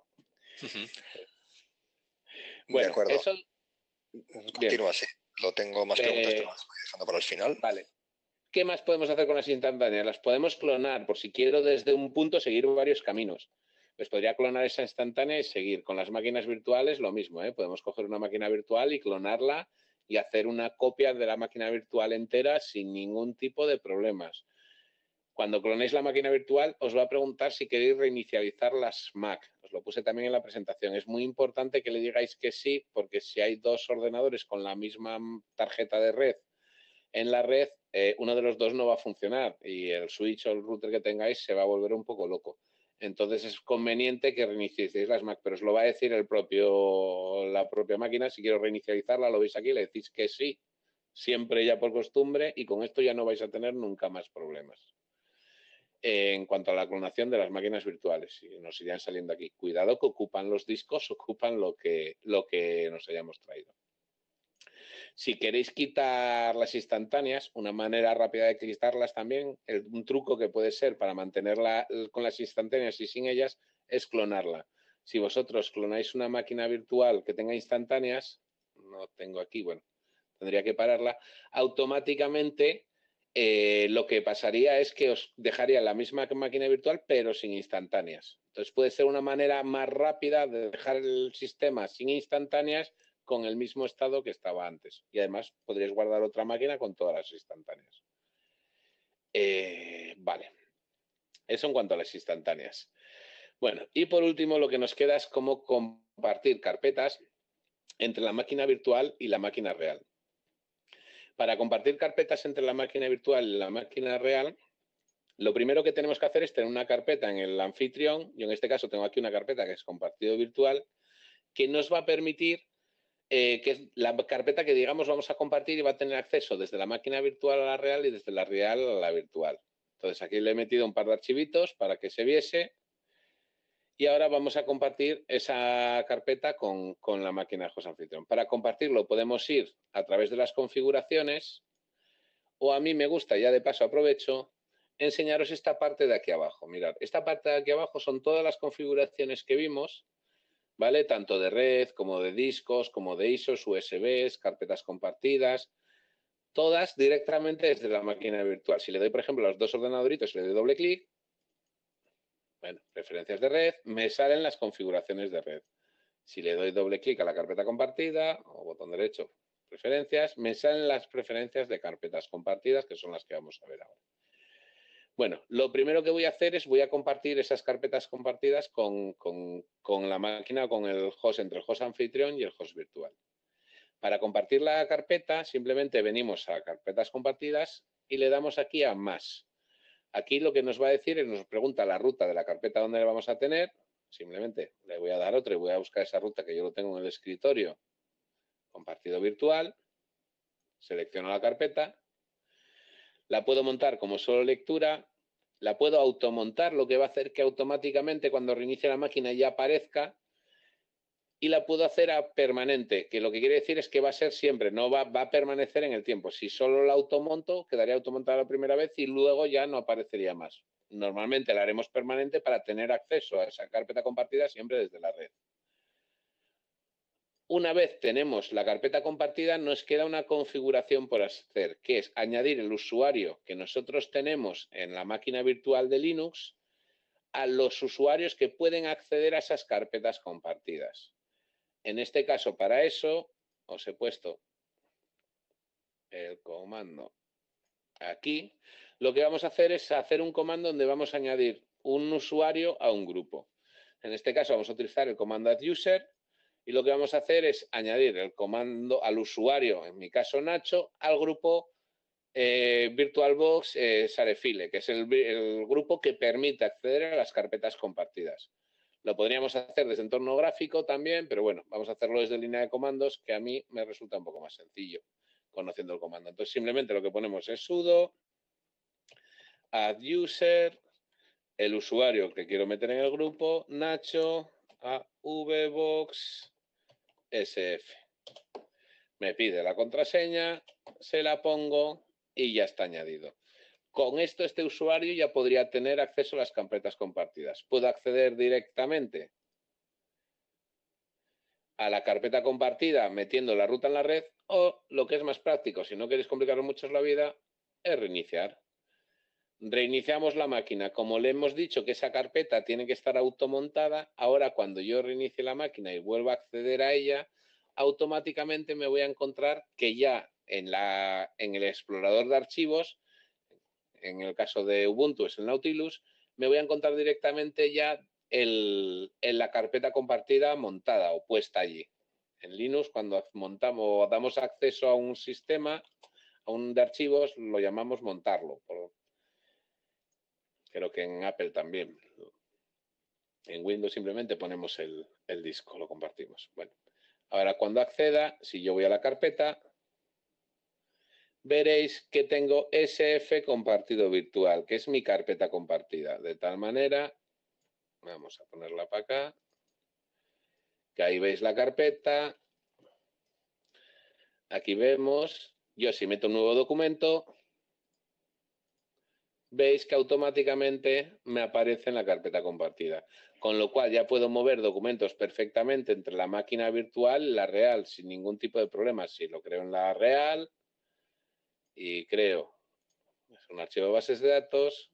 De Bueno, acuerdo. eso, bien. Continúa así. Lo tengo más preguntas, pero las voy dejando para el final. Vale. ¿Qué más podemos hacer con las instantáneas? Las podemos clonar, por si quiero desde un punto seguir varios caminos. Pues podría clonar esa instantánea y seguir. Con las máquinas virtuales lo mismo, ¿eh? Podemos coger una máquina virtual y clonarla y hacer una copia de la máquina virtual entera sin ningún tipo de problemas. Cuando clonéis la máquina virtual, os va a preguntar si queréis reinicializar las Mac. Os lo puse también en la presentación. Es muy importante que le digáis que sí, porque si hay dos ordenadores con la misma tarjeta de red en la red, uno de los dos no va a funcionar y el switch o el router que tengáis se va a volver un poco loco. Entonces es conveniente que reiniciéis las Mac, pero os lo va a decir la propia máquina. Si quiero reinicializarla, lo veis aquí, le decís que sí, siempre ya por costumbre, y con esto ya no vais a tener nunca más problemas. En cuanto a la clonación de las máquinas virtuales, y nos irían saliendo aquí. Cuidado que ocupan los discos, ocupan lo que nos hayamos traído. Si queréis quitar las instantáneas, una manera rápida de quitarlas también, un truco que puede ser para mantenerla con las instantáneas y sin ellas, es clonarla. Si vosotros clonáis una máquina virtual que tenga instantáneas, no tengo aquí, bueno, tendría que pararla, automáticamente lo que pasaría es que os dejaría la misma máquina virtual pero sin instantáneas. Entonces puede ser una manera más rápida de dejar el sistema sin instantáneas con el mismo estado que estaba antes. Y además podréis guardar otra máquina con todas las instantáneas. Vale. Eso en cuanto a las instantáneas. Bueno, y por último lo que nos queda es cómo compartir carpetas entre la máquina virtual y la máquina real. Para compartir carpetas entre la máquina virtual y la máquina real, lo primero que tenemos que hacer es tener una carpeta en el anfitrión. Yo en este caso tengo aquí una carpeta que es compartido virtual, que nos va a permitir que es la carpeta que, digamos, vamos a compartir y va a tener acceso desde la máquina virtual a la real y desde la real a la virtual. Entonces, aquí le he metido un par de archivitos para que se viese. Y ahora vamos a compartir esa carpeta con la máquina de host anfitrión. Para compartirlo podemos ir a través de las configuraciones, o a mí me gusta, ya de paso aprovecho, enseñaros esta parte de aquí abajo. Mirad, esta parte de aquí abajo son todas las configuraciones que vimos, ¿vale? Tanto de red, como de discos, como de ISOs, USBs, carpetas compartidas, todas directamente desde la máquina virtual. Si le doy, por ejemplo, a los dos ordenadoritos y le doy doble clic, bueno, preferencias de red, me salen las configuraciones de red. Si le doy doble clic a la carpeta compartida, o botón derecho, preferencias, me salen las preferencias de carpetas compartidas, que son las que vamos a ver ahora. Bueno, lo primero que voy a hacer es voy a compartir esas carpetas compartidas con la máquina, con el host, entre el host anfitrión y el host virtual. Para compartir la carpeta, simplemente venimos a carpetas compartidas y le damos aquí a más. Aquí lo que nos va a decir es, nos pregunta la ruta de la carpeta donde le vamos a tener. Simplemente le voy a dar otro y voy a buscar esa ruta que yo lo tengo en el escritorio. Compartido virtual. Selecciono la carpeta. La puedo montar como solo lectura. La puedo automontar, lo que va a hacer que automáticamente cuando reinicie la máquina ya aparezca. Y la puedo hacer a permanente, que lo que quiere decir es que va a ser siempre, no va a permanecer en el tiempo. Si solo la automonto, quedaría automontada la primera vez y luego ya no aparecería más. Normalmente la haremos permanente para tener acceso a esa carpeta compartida siempre desde la red. Una vez tenemos la carpeta compartida, nos queda una configuración por hacer, que es añadir el usuario que nosotros tenemos en la máquina virtual de Linux a los usuarios que pueden acceder a esas carpetas compartidas. En este caso, para eso, os he puesto el comando aquí. Lo que vamos a hacer es hacer un comando donde vamos a añadir un usuario a un grupo. En este caso vamos a utilizar el comando adduser y lo que vamos a hacer es añadir el comando al usuario, en mi caso Nacho, al grupo VirtualBox Sarefile, que es el grupo que permite acceder a las carpetas compartidas. Lo podríamos hacer desde entorno gráfico también, pero bueno, vamos a hacerlo desde línea de comandos, que a mí me resulta un poco más sencillo conociendo el comando. Entonces simplemente lo que ponemos es sudo adduser, el usuario que quiero meter en el grupo, Nacho, avbox sf. Me pide la contraseña, se la pongo y ya está añadido. Con esto, este usuario ya podría tener acceso a las carpetas compartidas. Puedo acceder directamente a la carpeta compartida metiendo la ruta en la red, o lo que es más práctico, si no queréis complicaros mucho la vida, es reiniciar. Reiniciamos la máquina. Como le hemos dicho que esa carpeta tiene que estar automontada, ahora cuando yo reinicie la máquina y vuelva a acceder a ella, automáticamente me voy a encontrar que ya en el explorador de archivos, en el caso de Ubuntu es el Nautilus, me voy a encontrar directamente ya en la carpeta compartida montada o puesta allí. En Linux, cuando montamos o damos acceso a un sistema, a un de archivos, lo llamamos montarlo. Creo que en Apple también. En Windows simplemente ponemos el disco, lo compartimos. Bueno, ahora cuando acceda, si yo voy a la carpeta, veréis que tengo SF compartido virtual, que es mi carpeta compartida. De tal manera, vamos a ponerla para acá, que ahí veis la carpeta. Aquí vemos, yo si meto un nuevo documento, veis que automáticamente me aparece en la carpeta compartida. Con lo cual ya puedo mover documentos perfectamente entre la máquina virtual y la real sin ningún tipo de problema. Si lo creo en la real y creo un archivo de bases de datos,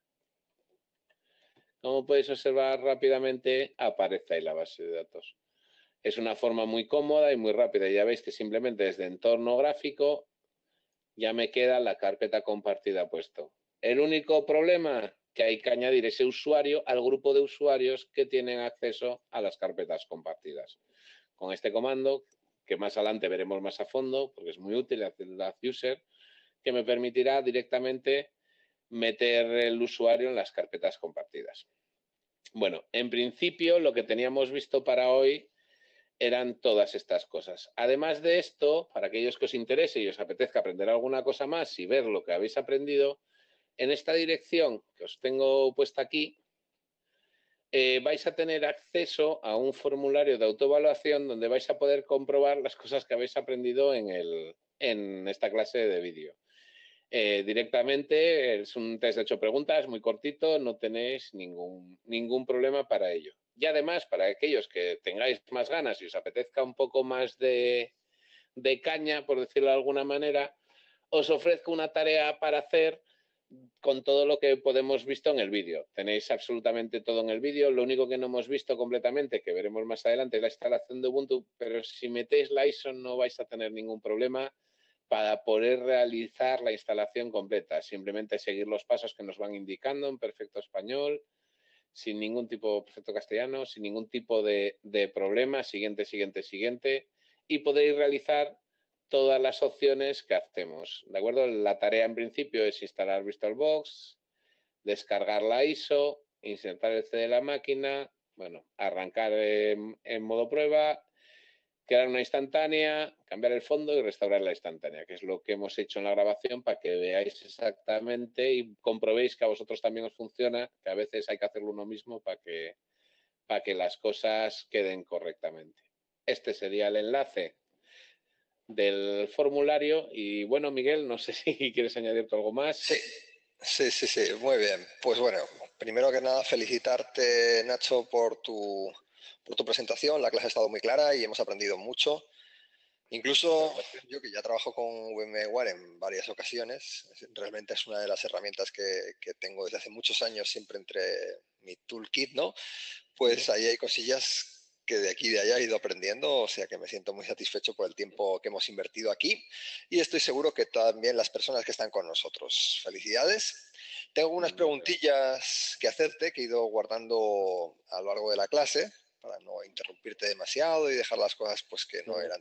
como podéis observar rápidamente aparece ahí la base de datos. Es una forma muy cómoda y muy rápida. Ya veis que simplemente desde entorno gráfico ya me queda la carpeta compartida puesto. El único problema que hay que añadir ese usuario al grupo de usuarios que tienen acceso a las carpetas compartidas. Con este comando, que más adelante veremos más a fondo, porque es muy útil, el add user, que me permitirá directamente meter el usuario en las carpetas compartidas. Bueno, en principio lo que teníamos visto para hoy eran todas estas cosas. Además de esto, para aquellos que os interese y os apetezca aprender alguna cosa más y ver lo que habéis aprendido, en esta dirección que os tengo puesta aquí, vais a tener acceso a un formulario de autoevaluación donde vais a poder comprobar las cosas que habéis aprendido en esta clase de vídeo. Directamente es un test de 8 preguntas, muy cortito, no tenéis ningún problema para ello. Y además, para aquellos que tengáis más ganas y os apetezca un poco más de caña, por decirlo de alguna manera, os ofrezco una tarea para hacer con todo lo que podemos visto en el vídeo. Tenéis absolutamente todo en el vídeo. Lo único que no hemos visto completamente, que veremos más adelante, es la instalación de Ubuntu, pero si metéis la ISO no vais a tener ningún problema para poder realizar la instalación completa. Simplemente seguir los pasos que nos van indicando en perfecto español, sin ningún tipo, perfecto castellano, sin ningún tipo de problema, siguiente, siguiente, siguiente, y podéis realizar todas las opciones que hacemos. ¿De acuerdo? La tarea en principio es instalar VirtualBox, descargar la ISO, insertar el C de la máquina, bueno, arrancar en modo prueba, crear una instantánea, cambiar el fondo y restaurar la instantánea, que es lo que hemos hecho en la grabación para que veáis exactamente y comprobéis que a vosotros también os funciona, que a veces hay que hacerlo uno mismo para que las cosas queden correctamente. Este sería el enlace del formulario y bueno, Miguel, no sé si quieres añadir algo más. Sí, muy bien. Pues bueno, primero que nada felicitarte, Nacho, por tu presentación. La clase ha estado muy clara y hemos aprendido mucho. Incluso yo, que ya trabajo con VMware en varias ocasiones, realmente es una de las herramientas que tengo desde hace muchos años siempre entre mi toolkit, ¿no? Pues ahí hay cosillas que de aquí y de allá he ido aprendiendo, o sea que me siento muy satisfecho por el tiempo que hemos invertido aquí y estoy seguro que también las personas que están con nosotros. Felicidades. Tengo unas preguntillas que hacerte que he ido guardando a lo largo de la clase para no interrumpirte demasiado y dejar las cosas pues que no eran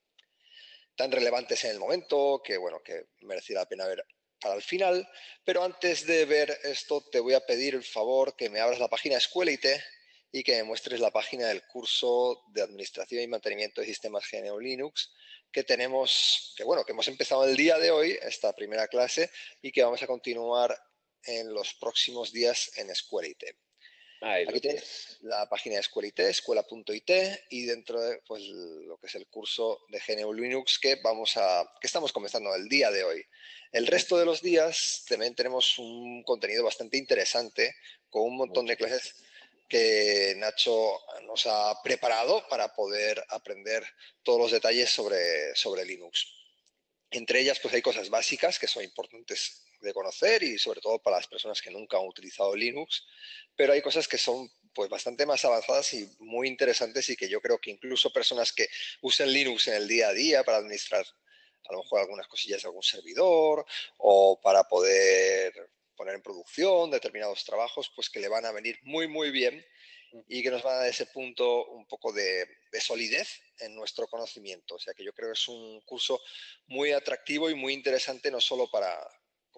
tan relevantes en el momento, que bueno, que merecía la pena ver para el final. Pero antes de ver esto, te voy a pedir el favor que me abras la página Escuela-IT y que me muestres la página del curso de Administración y Mantenimiento de Sistemas GNU Linux que tenemos, que bueno, que hemos empezado el día de hoy, esta primera clase, y que vamos a continuar en los próximos días en Escuela-IT. Aquí tienes la página de Escuela-IT, escuela.it, y dentro de pues, lo que es el curso de GNU Linux que estamos comenzando el día de hoy. El resto de los días también tenemos un contenido bastante interesante con un montón de clases que Nacho nos ha preparado para poder aprender todos los detalles sobre Linux. Entre ellas, pues hay cosas básicas que son importantes de conocer y sobre todo para las personas que nunca han utilizado Linux, pero hay cosas que son pues bastante más avanzadas y muy interesantes y que yo creo que incluso personas que usen Linux en el día a día para administrar a lo mejor algunas cosillas de algún servidor o para poder poner en producción determinados trabajos, pues que le van a venir muy bien y que nos va a dar ese punto un poco de solidez en nuestro conocimiento. O sea que yo creo que es un curso muy atractivo y muy interesante, no solo para,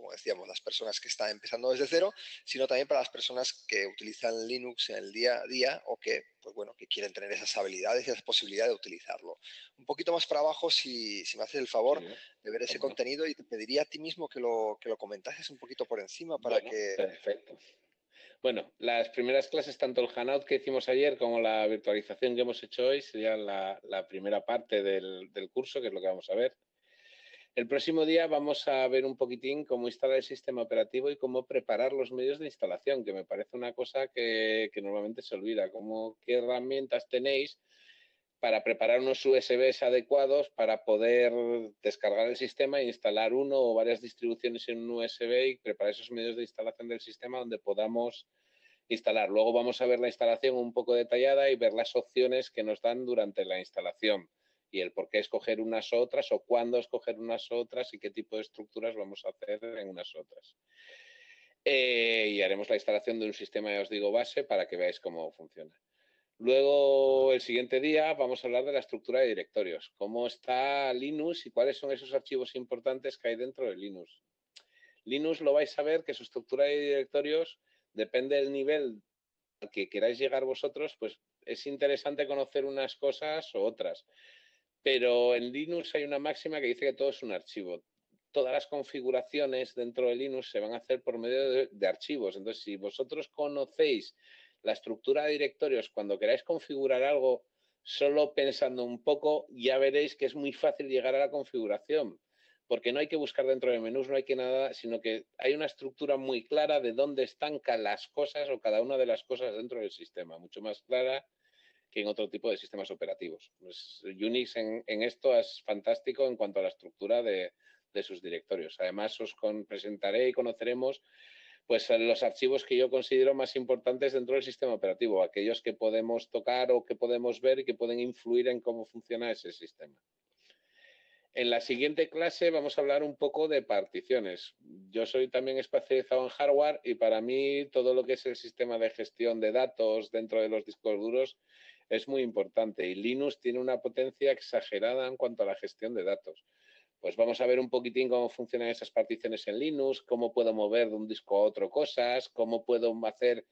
como decíamos, las personas que están empezando desde cero, sino también para las personas que utilizan Linux en el día a día o que, pues bueno, que quieren tener esas habilidades y esa posibilidad de utilizarlo. Un poquito más para abajo, si me haces el favor Sí, de ver ese cómo no. contenido, y te pediría a ti mismo que lo comentases un poquito por encima para Bueno, que... perfecto. Bueno, las primeras clases, tanto el Hanout que hicimos ayer como la virtualización que hemos hecho hoy, serían la primera parte del curso, que es lo que vamos a ver. El próximo día vamos a ver un poquitín cómo instalar el sistema operativo y cómo preparar los medios de instalación, que me parece una cosa que normalmente se olvida. ¿Qué herramientas tenéis para preparar unos USBs adecuados para poder descargar el sistema e instalar uno o varias distribuciones en un USB y preparar esos medios de instalación del sistema donde podamos instalar? Luego vamos a ver la instalación un poco detallada y ver las opciones que nos dan durante la instalación y el por qué escoger unas u otras o cuándo escoger unas u otras y qué tipo de estructuras vamos a hacer en unas u otras. Y haremos la instalación de un sistema, ya os digo, base para que veáis cómo funciona. Luego, el siguiente día, vamos a hablar de la estructura de directorios, cómo está Linux y cuáles son esos archivos importantes que hay dentro de Linux. Linux lo vais a ver que su estructura de directorios depende del nivel al que queráis llegar vosotros, pues es interesante conocer unas cosas o otras. Pero en Linux hay una máxima que dice que todo es un archivo. Todas las configuraciones dentro de Linux se van a hacer por medio de archivos. Entonces, si vosotros conocéis la estructura de directorios cuando queráis configurar algo, solo pensando un poco, ya veréis que es muy fácil llegar a la configuración, porque no hay que buscar dentro de menús, no hay que nada, sino que hay una estructura muy clara de dónde están las cosas o cada una de las cosas dentro del sistema, mucho más clara que en otro tipo de sistemas operativos. Pues Unix en esto es fantástico en cuanto a la estructura de sus directorios. Además, presentaré y conoceremos pues los archivos que yo considero más importantes dentro del sistema operativo, aquellos que podemos tocar o que podemos ver y que pueden influir en cómo funciona ese sistema. En la siguiente clase vamos a hablar un poco de particiones. Yo soy también especializado en hardware y para mí todo lo que es el sistema de gestión de datos dentro de los discos duros es muy importante y Linux tiene una potencia exagerada en cuanto a la gestión de datos. Pues vamos a ver un poquitín cómo funcionan esas particiones en Linux, cómo puedo mover de un disco a otro cosas, cómo puedo hacer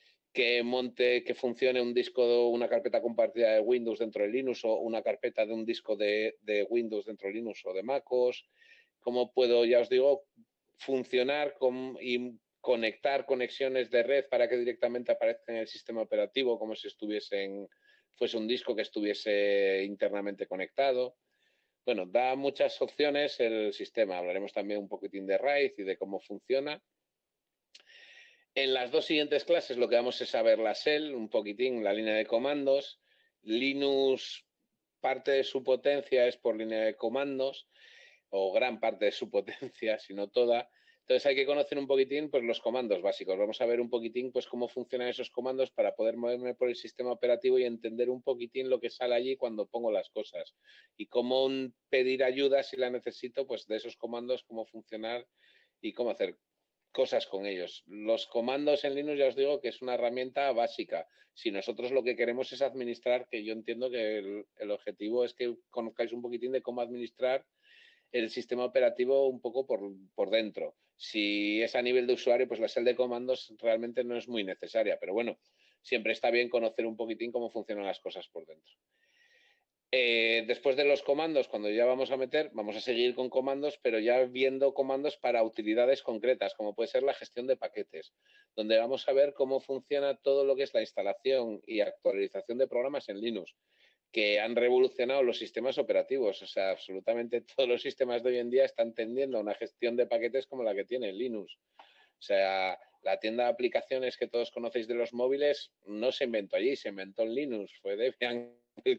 que funcione un disco, una carpeta compartida de Windows dentro de Linux o una carpeta de un disco de Windows dentro de Linux o de MacOS. Cómo puedo, ya os digo, funcionar y conectar conexiones de red para que directamente aparezca en el sistema operativo como si fuese un disco que estuviese internamente conectado. Bueno, da muchas opciones el sistema. Hablaremos también un poquitín de RAID y de cómo funciona. En las dos siguientes clases lo que vamos es a ver la shell, un poquitín la línea de comandos. Linux, parte de su potencia es por línea de comandos, o gran parte de su potencia, si no toda. Entonces hay que conocer un poquitín pues, los comandos básicos. Vamos a ver un poquitín pues, cómo funcionan esos comandos para poder moverme por el sistema operativo y entender un poquitín lo que sale allí cuando pongo las cosas. Y cómo pedir ayuda si la necesito, pues de esos comandos, cómo funcionar y cómo hacer cosas con ellos. Los comandos en Linux ya os digo que es una herramienta básica. Si nosotros lo que queremos es administrar, que yo entiendo que el objetivo es que conozcáis un poquitín de cómo administrar el sistema operativo un poco por dentro. Si es a nivel de usuario, pues la shell de comandos realmente no es muy necesaria, pero bueno, siempre está bien conocer un poquitín cómo funcionan las cosas por dentro. Después de los comandos, cuando ya vamos a seguir con comandos, pero ya viendo comandos para utilidades concretas, como puede ser la gestión de paquetes, donde vamos a ver cómo funciona todo lo que es la instalación y actualización de programas en Linux, que han revolucionado los sistemas operativos. O sea, absolutamente todos los sistemas de hoy en día están tendiendo a una gestión de paquetes como la que tiene Linux. O sea, la tienda de aplicaciones que todos conocéis de los móviles no se inventó allí, se inventó en Linux. Fue Debian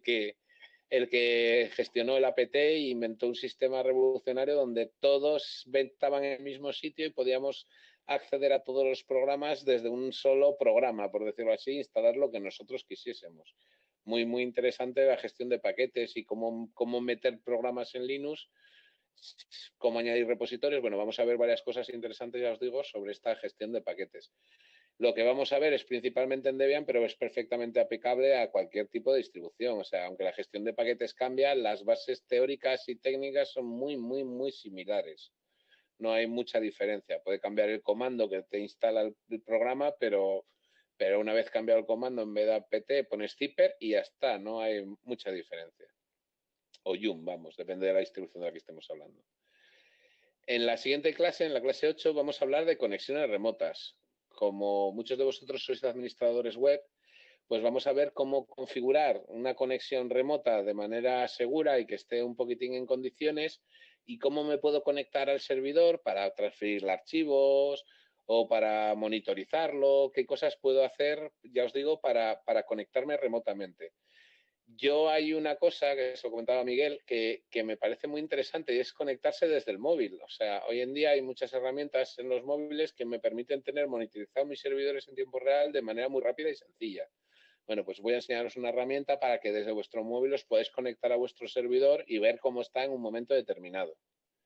el que gestionó el APT e inventó un sistema revolucionario donde todos estaban en el mismo sitio y podíamos acceder a todos los programas desde un solo programa, por decirlo así, instalar lo que nosotros quisiésemos. Muy, muy interesante la gestión de paquetes y cómo meter programas en Linux, cómo añadir repositorios. Bueno, vamos a ver varias cosas interesantes, ya os digo, sobre esta gestión de paquetes. Lo que vamos a ver es principalmente en Debian, pero es perfectamente aplicable a cualquier tipo de distribución. O sea, aunque la gestión de paquetes cambia, las bases teóricas y técnicas son muy, muy, muy similares. no hay mucha diferencia. Puede cambiar el comando que te instala el programa, pero una vez cambiado el comando, en vez de apt pones zipper y ya está, no hay mucha diferencia. O yum, vamos, depende de la distribución de la que estemos hablando. En la siguiente clase, en la clase 8, vamos a hablar de conexiones remotas. Como muchos de vosotros sois administradores web, pues vamos a ver cómo configurar una conexión remota de manera segura y que esté un poquitín en condiciones y cómo me puedo conectar al servidor para transferir archivos o para monitorizarlo, qué cosas puedo hacer, ya os digo, para conectarme remotamente. Yo hay una cosa que se lo comentaba Miguel que me parece muy interesante y es conectarse desde el móvil. O sea, hoy en día hay muchas herramientas en los móviles que me permiten tener monitorizados mis servidores en tiempo real de manera muy rápida y sencilla. Bueno, pues voy a enseñaros una herramienta para que desde vuestro móvil os podáis conectar a vuestro servidor y ver cómo está en un momento determinado.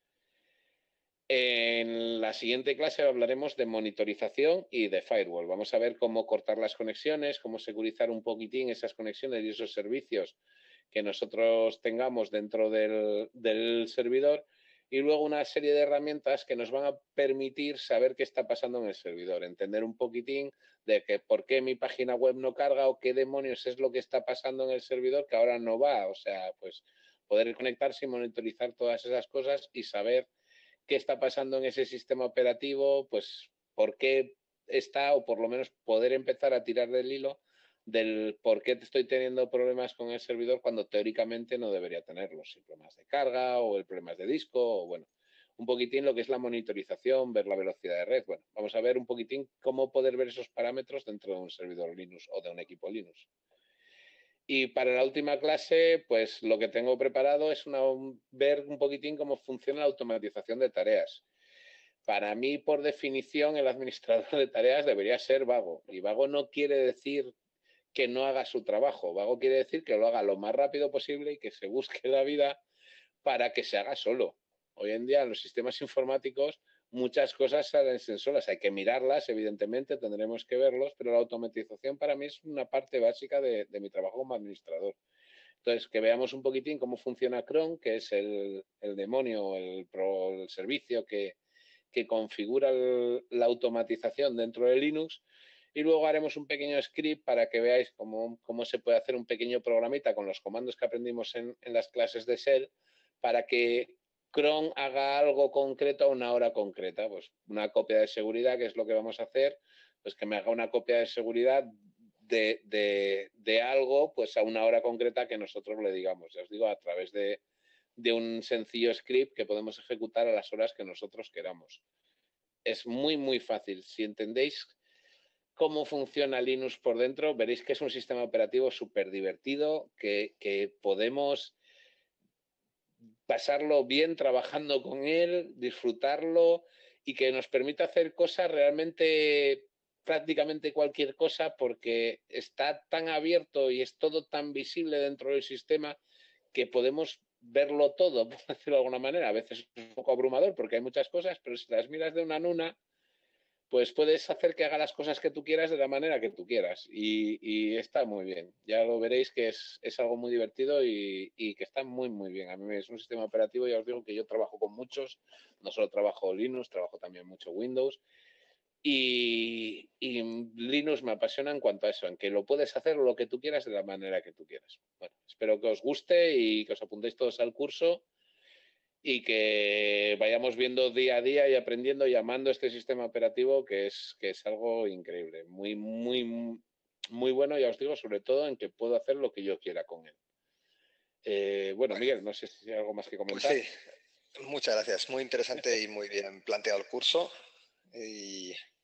En la siguiente clase hablaremos de monitorización y de firewall. Vamos a ver cómo cortar las conexiones, cómo securizar un poquitín esas conexiones y esos servicios que nosotros tengamos dentro del servidor y luego una serie de herramientas que nos van a permitir saber qué está pasando en el servidor, entender un poquitín de que por qué mi página web no carga o qué demonios es lo que está pasando en el servidor que ahora no va. O sea, pues poder conectarse y monitorizar todas esas cosas y saber qué está pasando en ese sistema operativo, pues por qué está, o por lo menos poder empezar a tirar del hilo del por qué estoy teniendo problemas con el servidor cuando teóricamente no debería tenerlos, si problemas de carga o el problemas de disco, o bueno, un poquitín lo que es la monitorización, ver la velocidad de red. Bueno, vamos a ver un poquitín cómo poder ver esos parámetros dentro de un servidor Linux o de un equipo Linux. Y para la última clase, pues lo que tengo preparado es ver un poquitín cómo funciona la automatización de tareas. Para mí, por definición, el administrador de tareas debería ser vago. Y vago no quiere decir que no haga su trabajo. Vago quiere decir que lo haga lo más rápido posible y que se busque la vida para que se haga solo. Hoy en día en los sistemas informáticos muchas cosas salen solas. Hay que mirarlas, evidentemente, tendremos que verlos, pero la automatización para mí es una parte básica de mi trabajo como administrador. Entonces, que veamos un poquitín cómo funciona cron, que es el demonio, el servicio que configura la automatización dentro de Linux. Y luego haremos un pequeño script para que veáis cómo se puede hacer un pequeño programita con los comandos que aprendimos en las clases de Shell para que cron haga algo concreto a una hora concreta. Pues una copia de seguridad, que es lo que vamos a hacer, pues que me haga una copia de seguridad de algo pues a una hora concreta que nosotros le digamos. Ya os digo, a través de un sencillo script que podemos ejecutar a las horas que nosotros queramos. Es muy, muy fácil. Si entendéis cómo funciona Linux por dentro, veréis que es un sistema operativo súper divertido, que podemos pasarlo bien trabajando con él, disfrutarlo y que nos permite hacer cosas realmente, prácticamente cualquier cosa, porque está tan abierto y es todo tan visible dentro del sistema que podemos verlo todo, por decirlo de alguna manera. A veces es un poco abrumador porque hay muchas cosas, pero si las miras de una en una, pues puedes hacer que haga las cosas que tú quieras de la manera que tú quieras. Y está muy bien. Ya lo veréis que es algo muy divertido y que está muy, muy bien. A mí es un sistema operativo, ya os digo que yo trabajo con muchos. No solo trabajo Linux, trabajo también mucho Windows. Y Linux me apasiona en cuanto a eso, en que lo puedes hacer lo que tú quieras de la manera que tú quieras. Bueno, espero que os guste y que os apuntéis todos al curso y que vayamos viendo día a día y aprendiendo y amando este sistema operativo que es algo increíble, muy, muy, muy bueno, ya os digo, sobre todo en que puedo hacer lo que yo quiera con él. Bueno, Miguel, no sé si hay algo más que comentar. Pues sí, muchas gracias. Muy interesante y muy bien planteado el curso. Y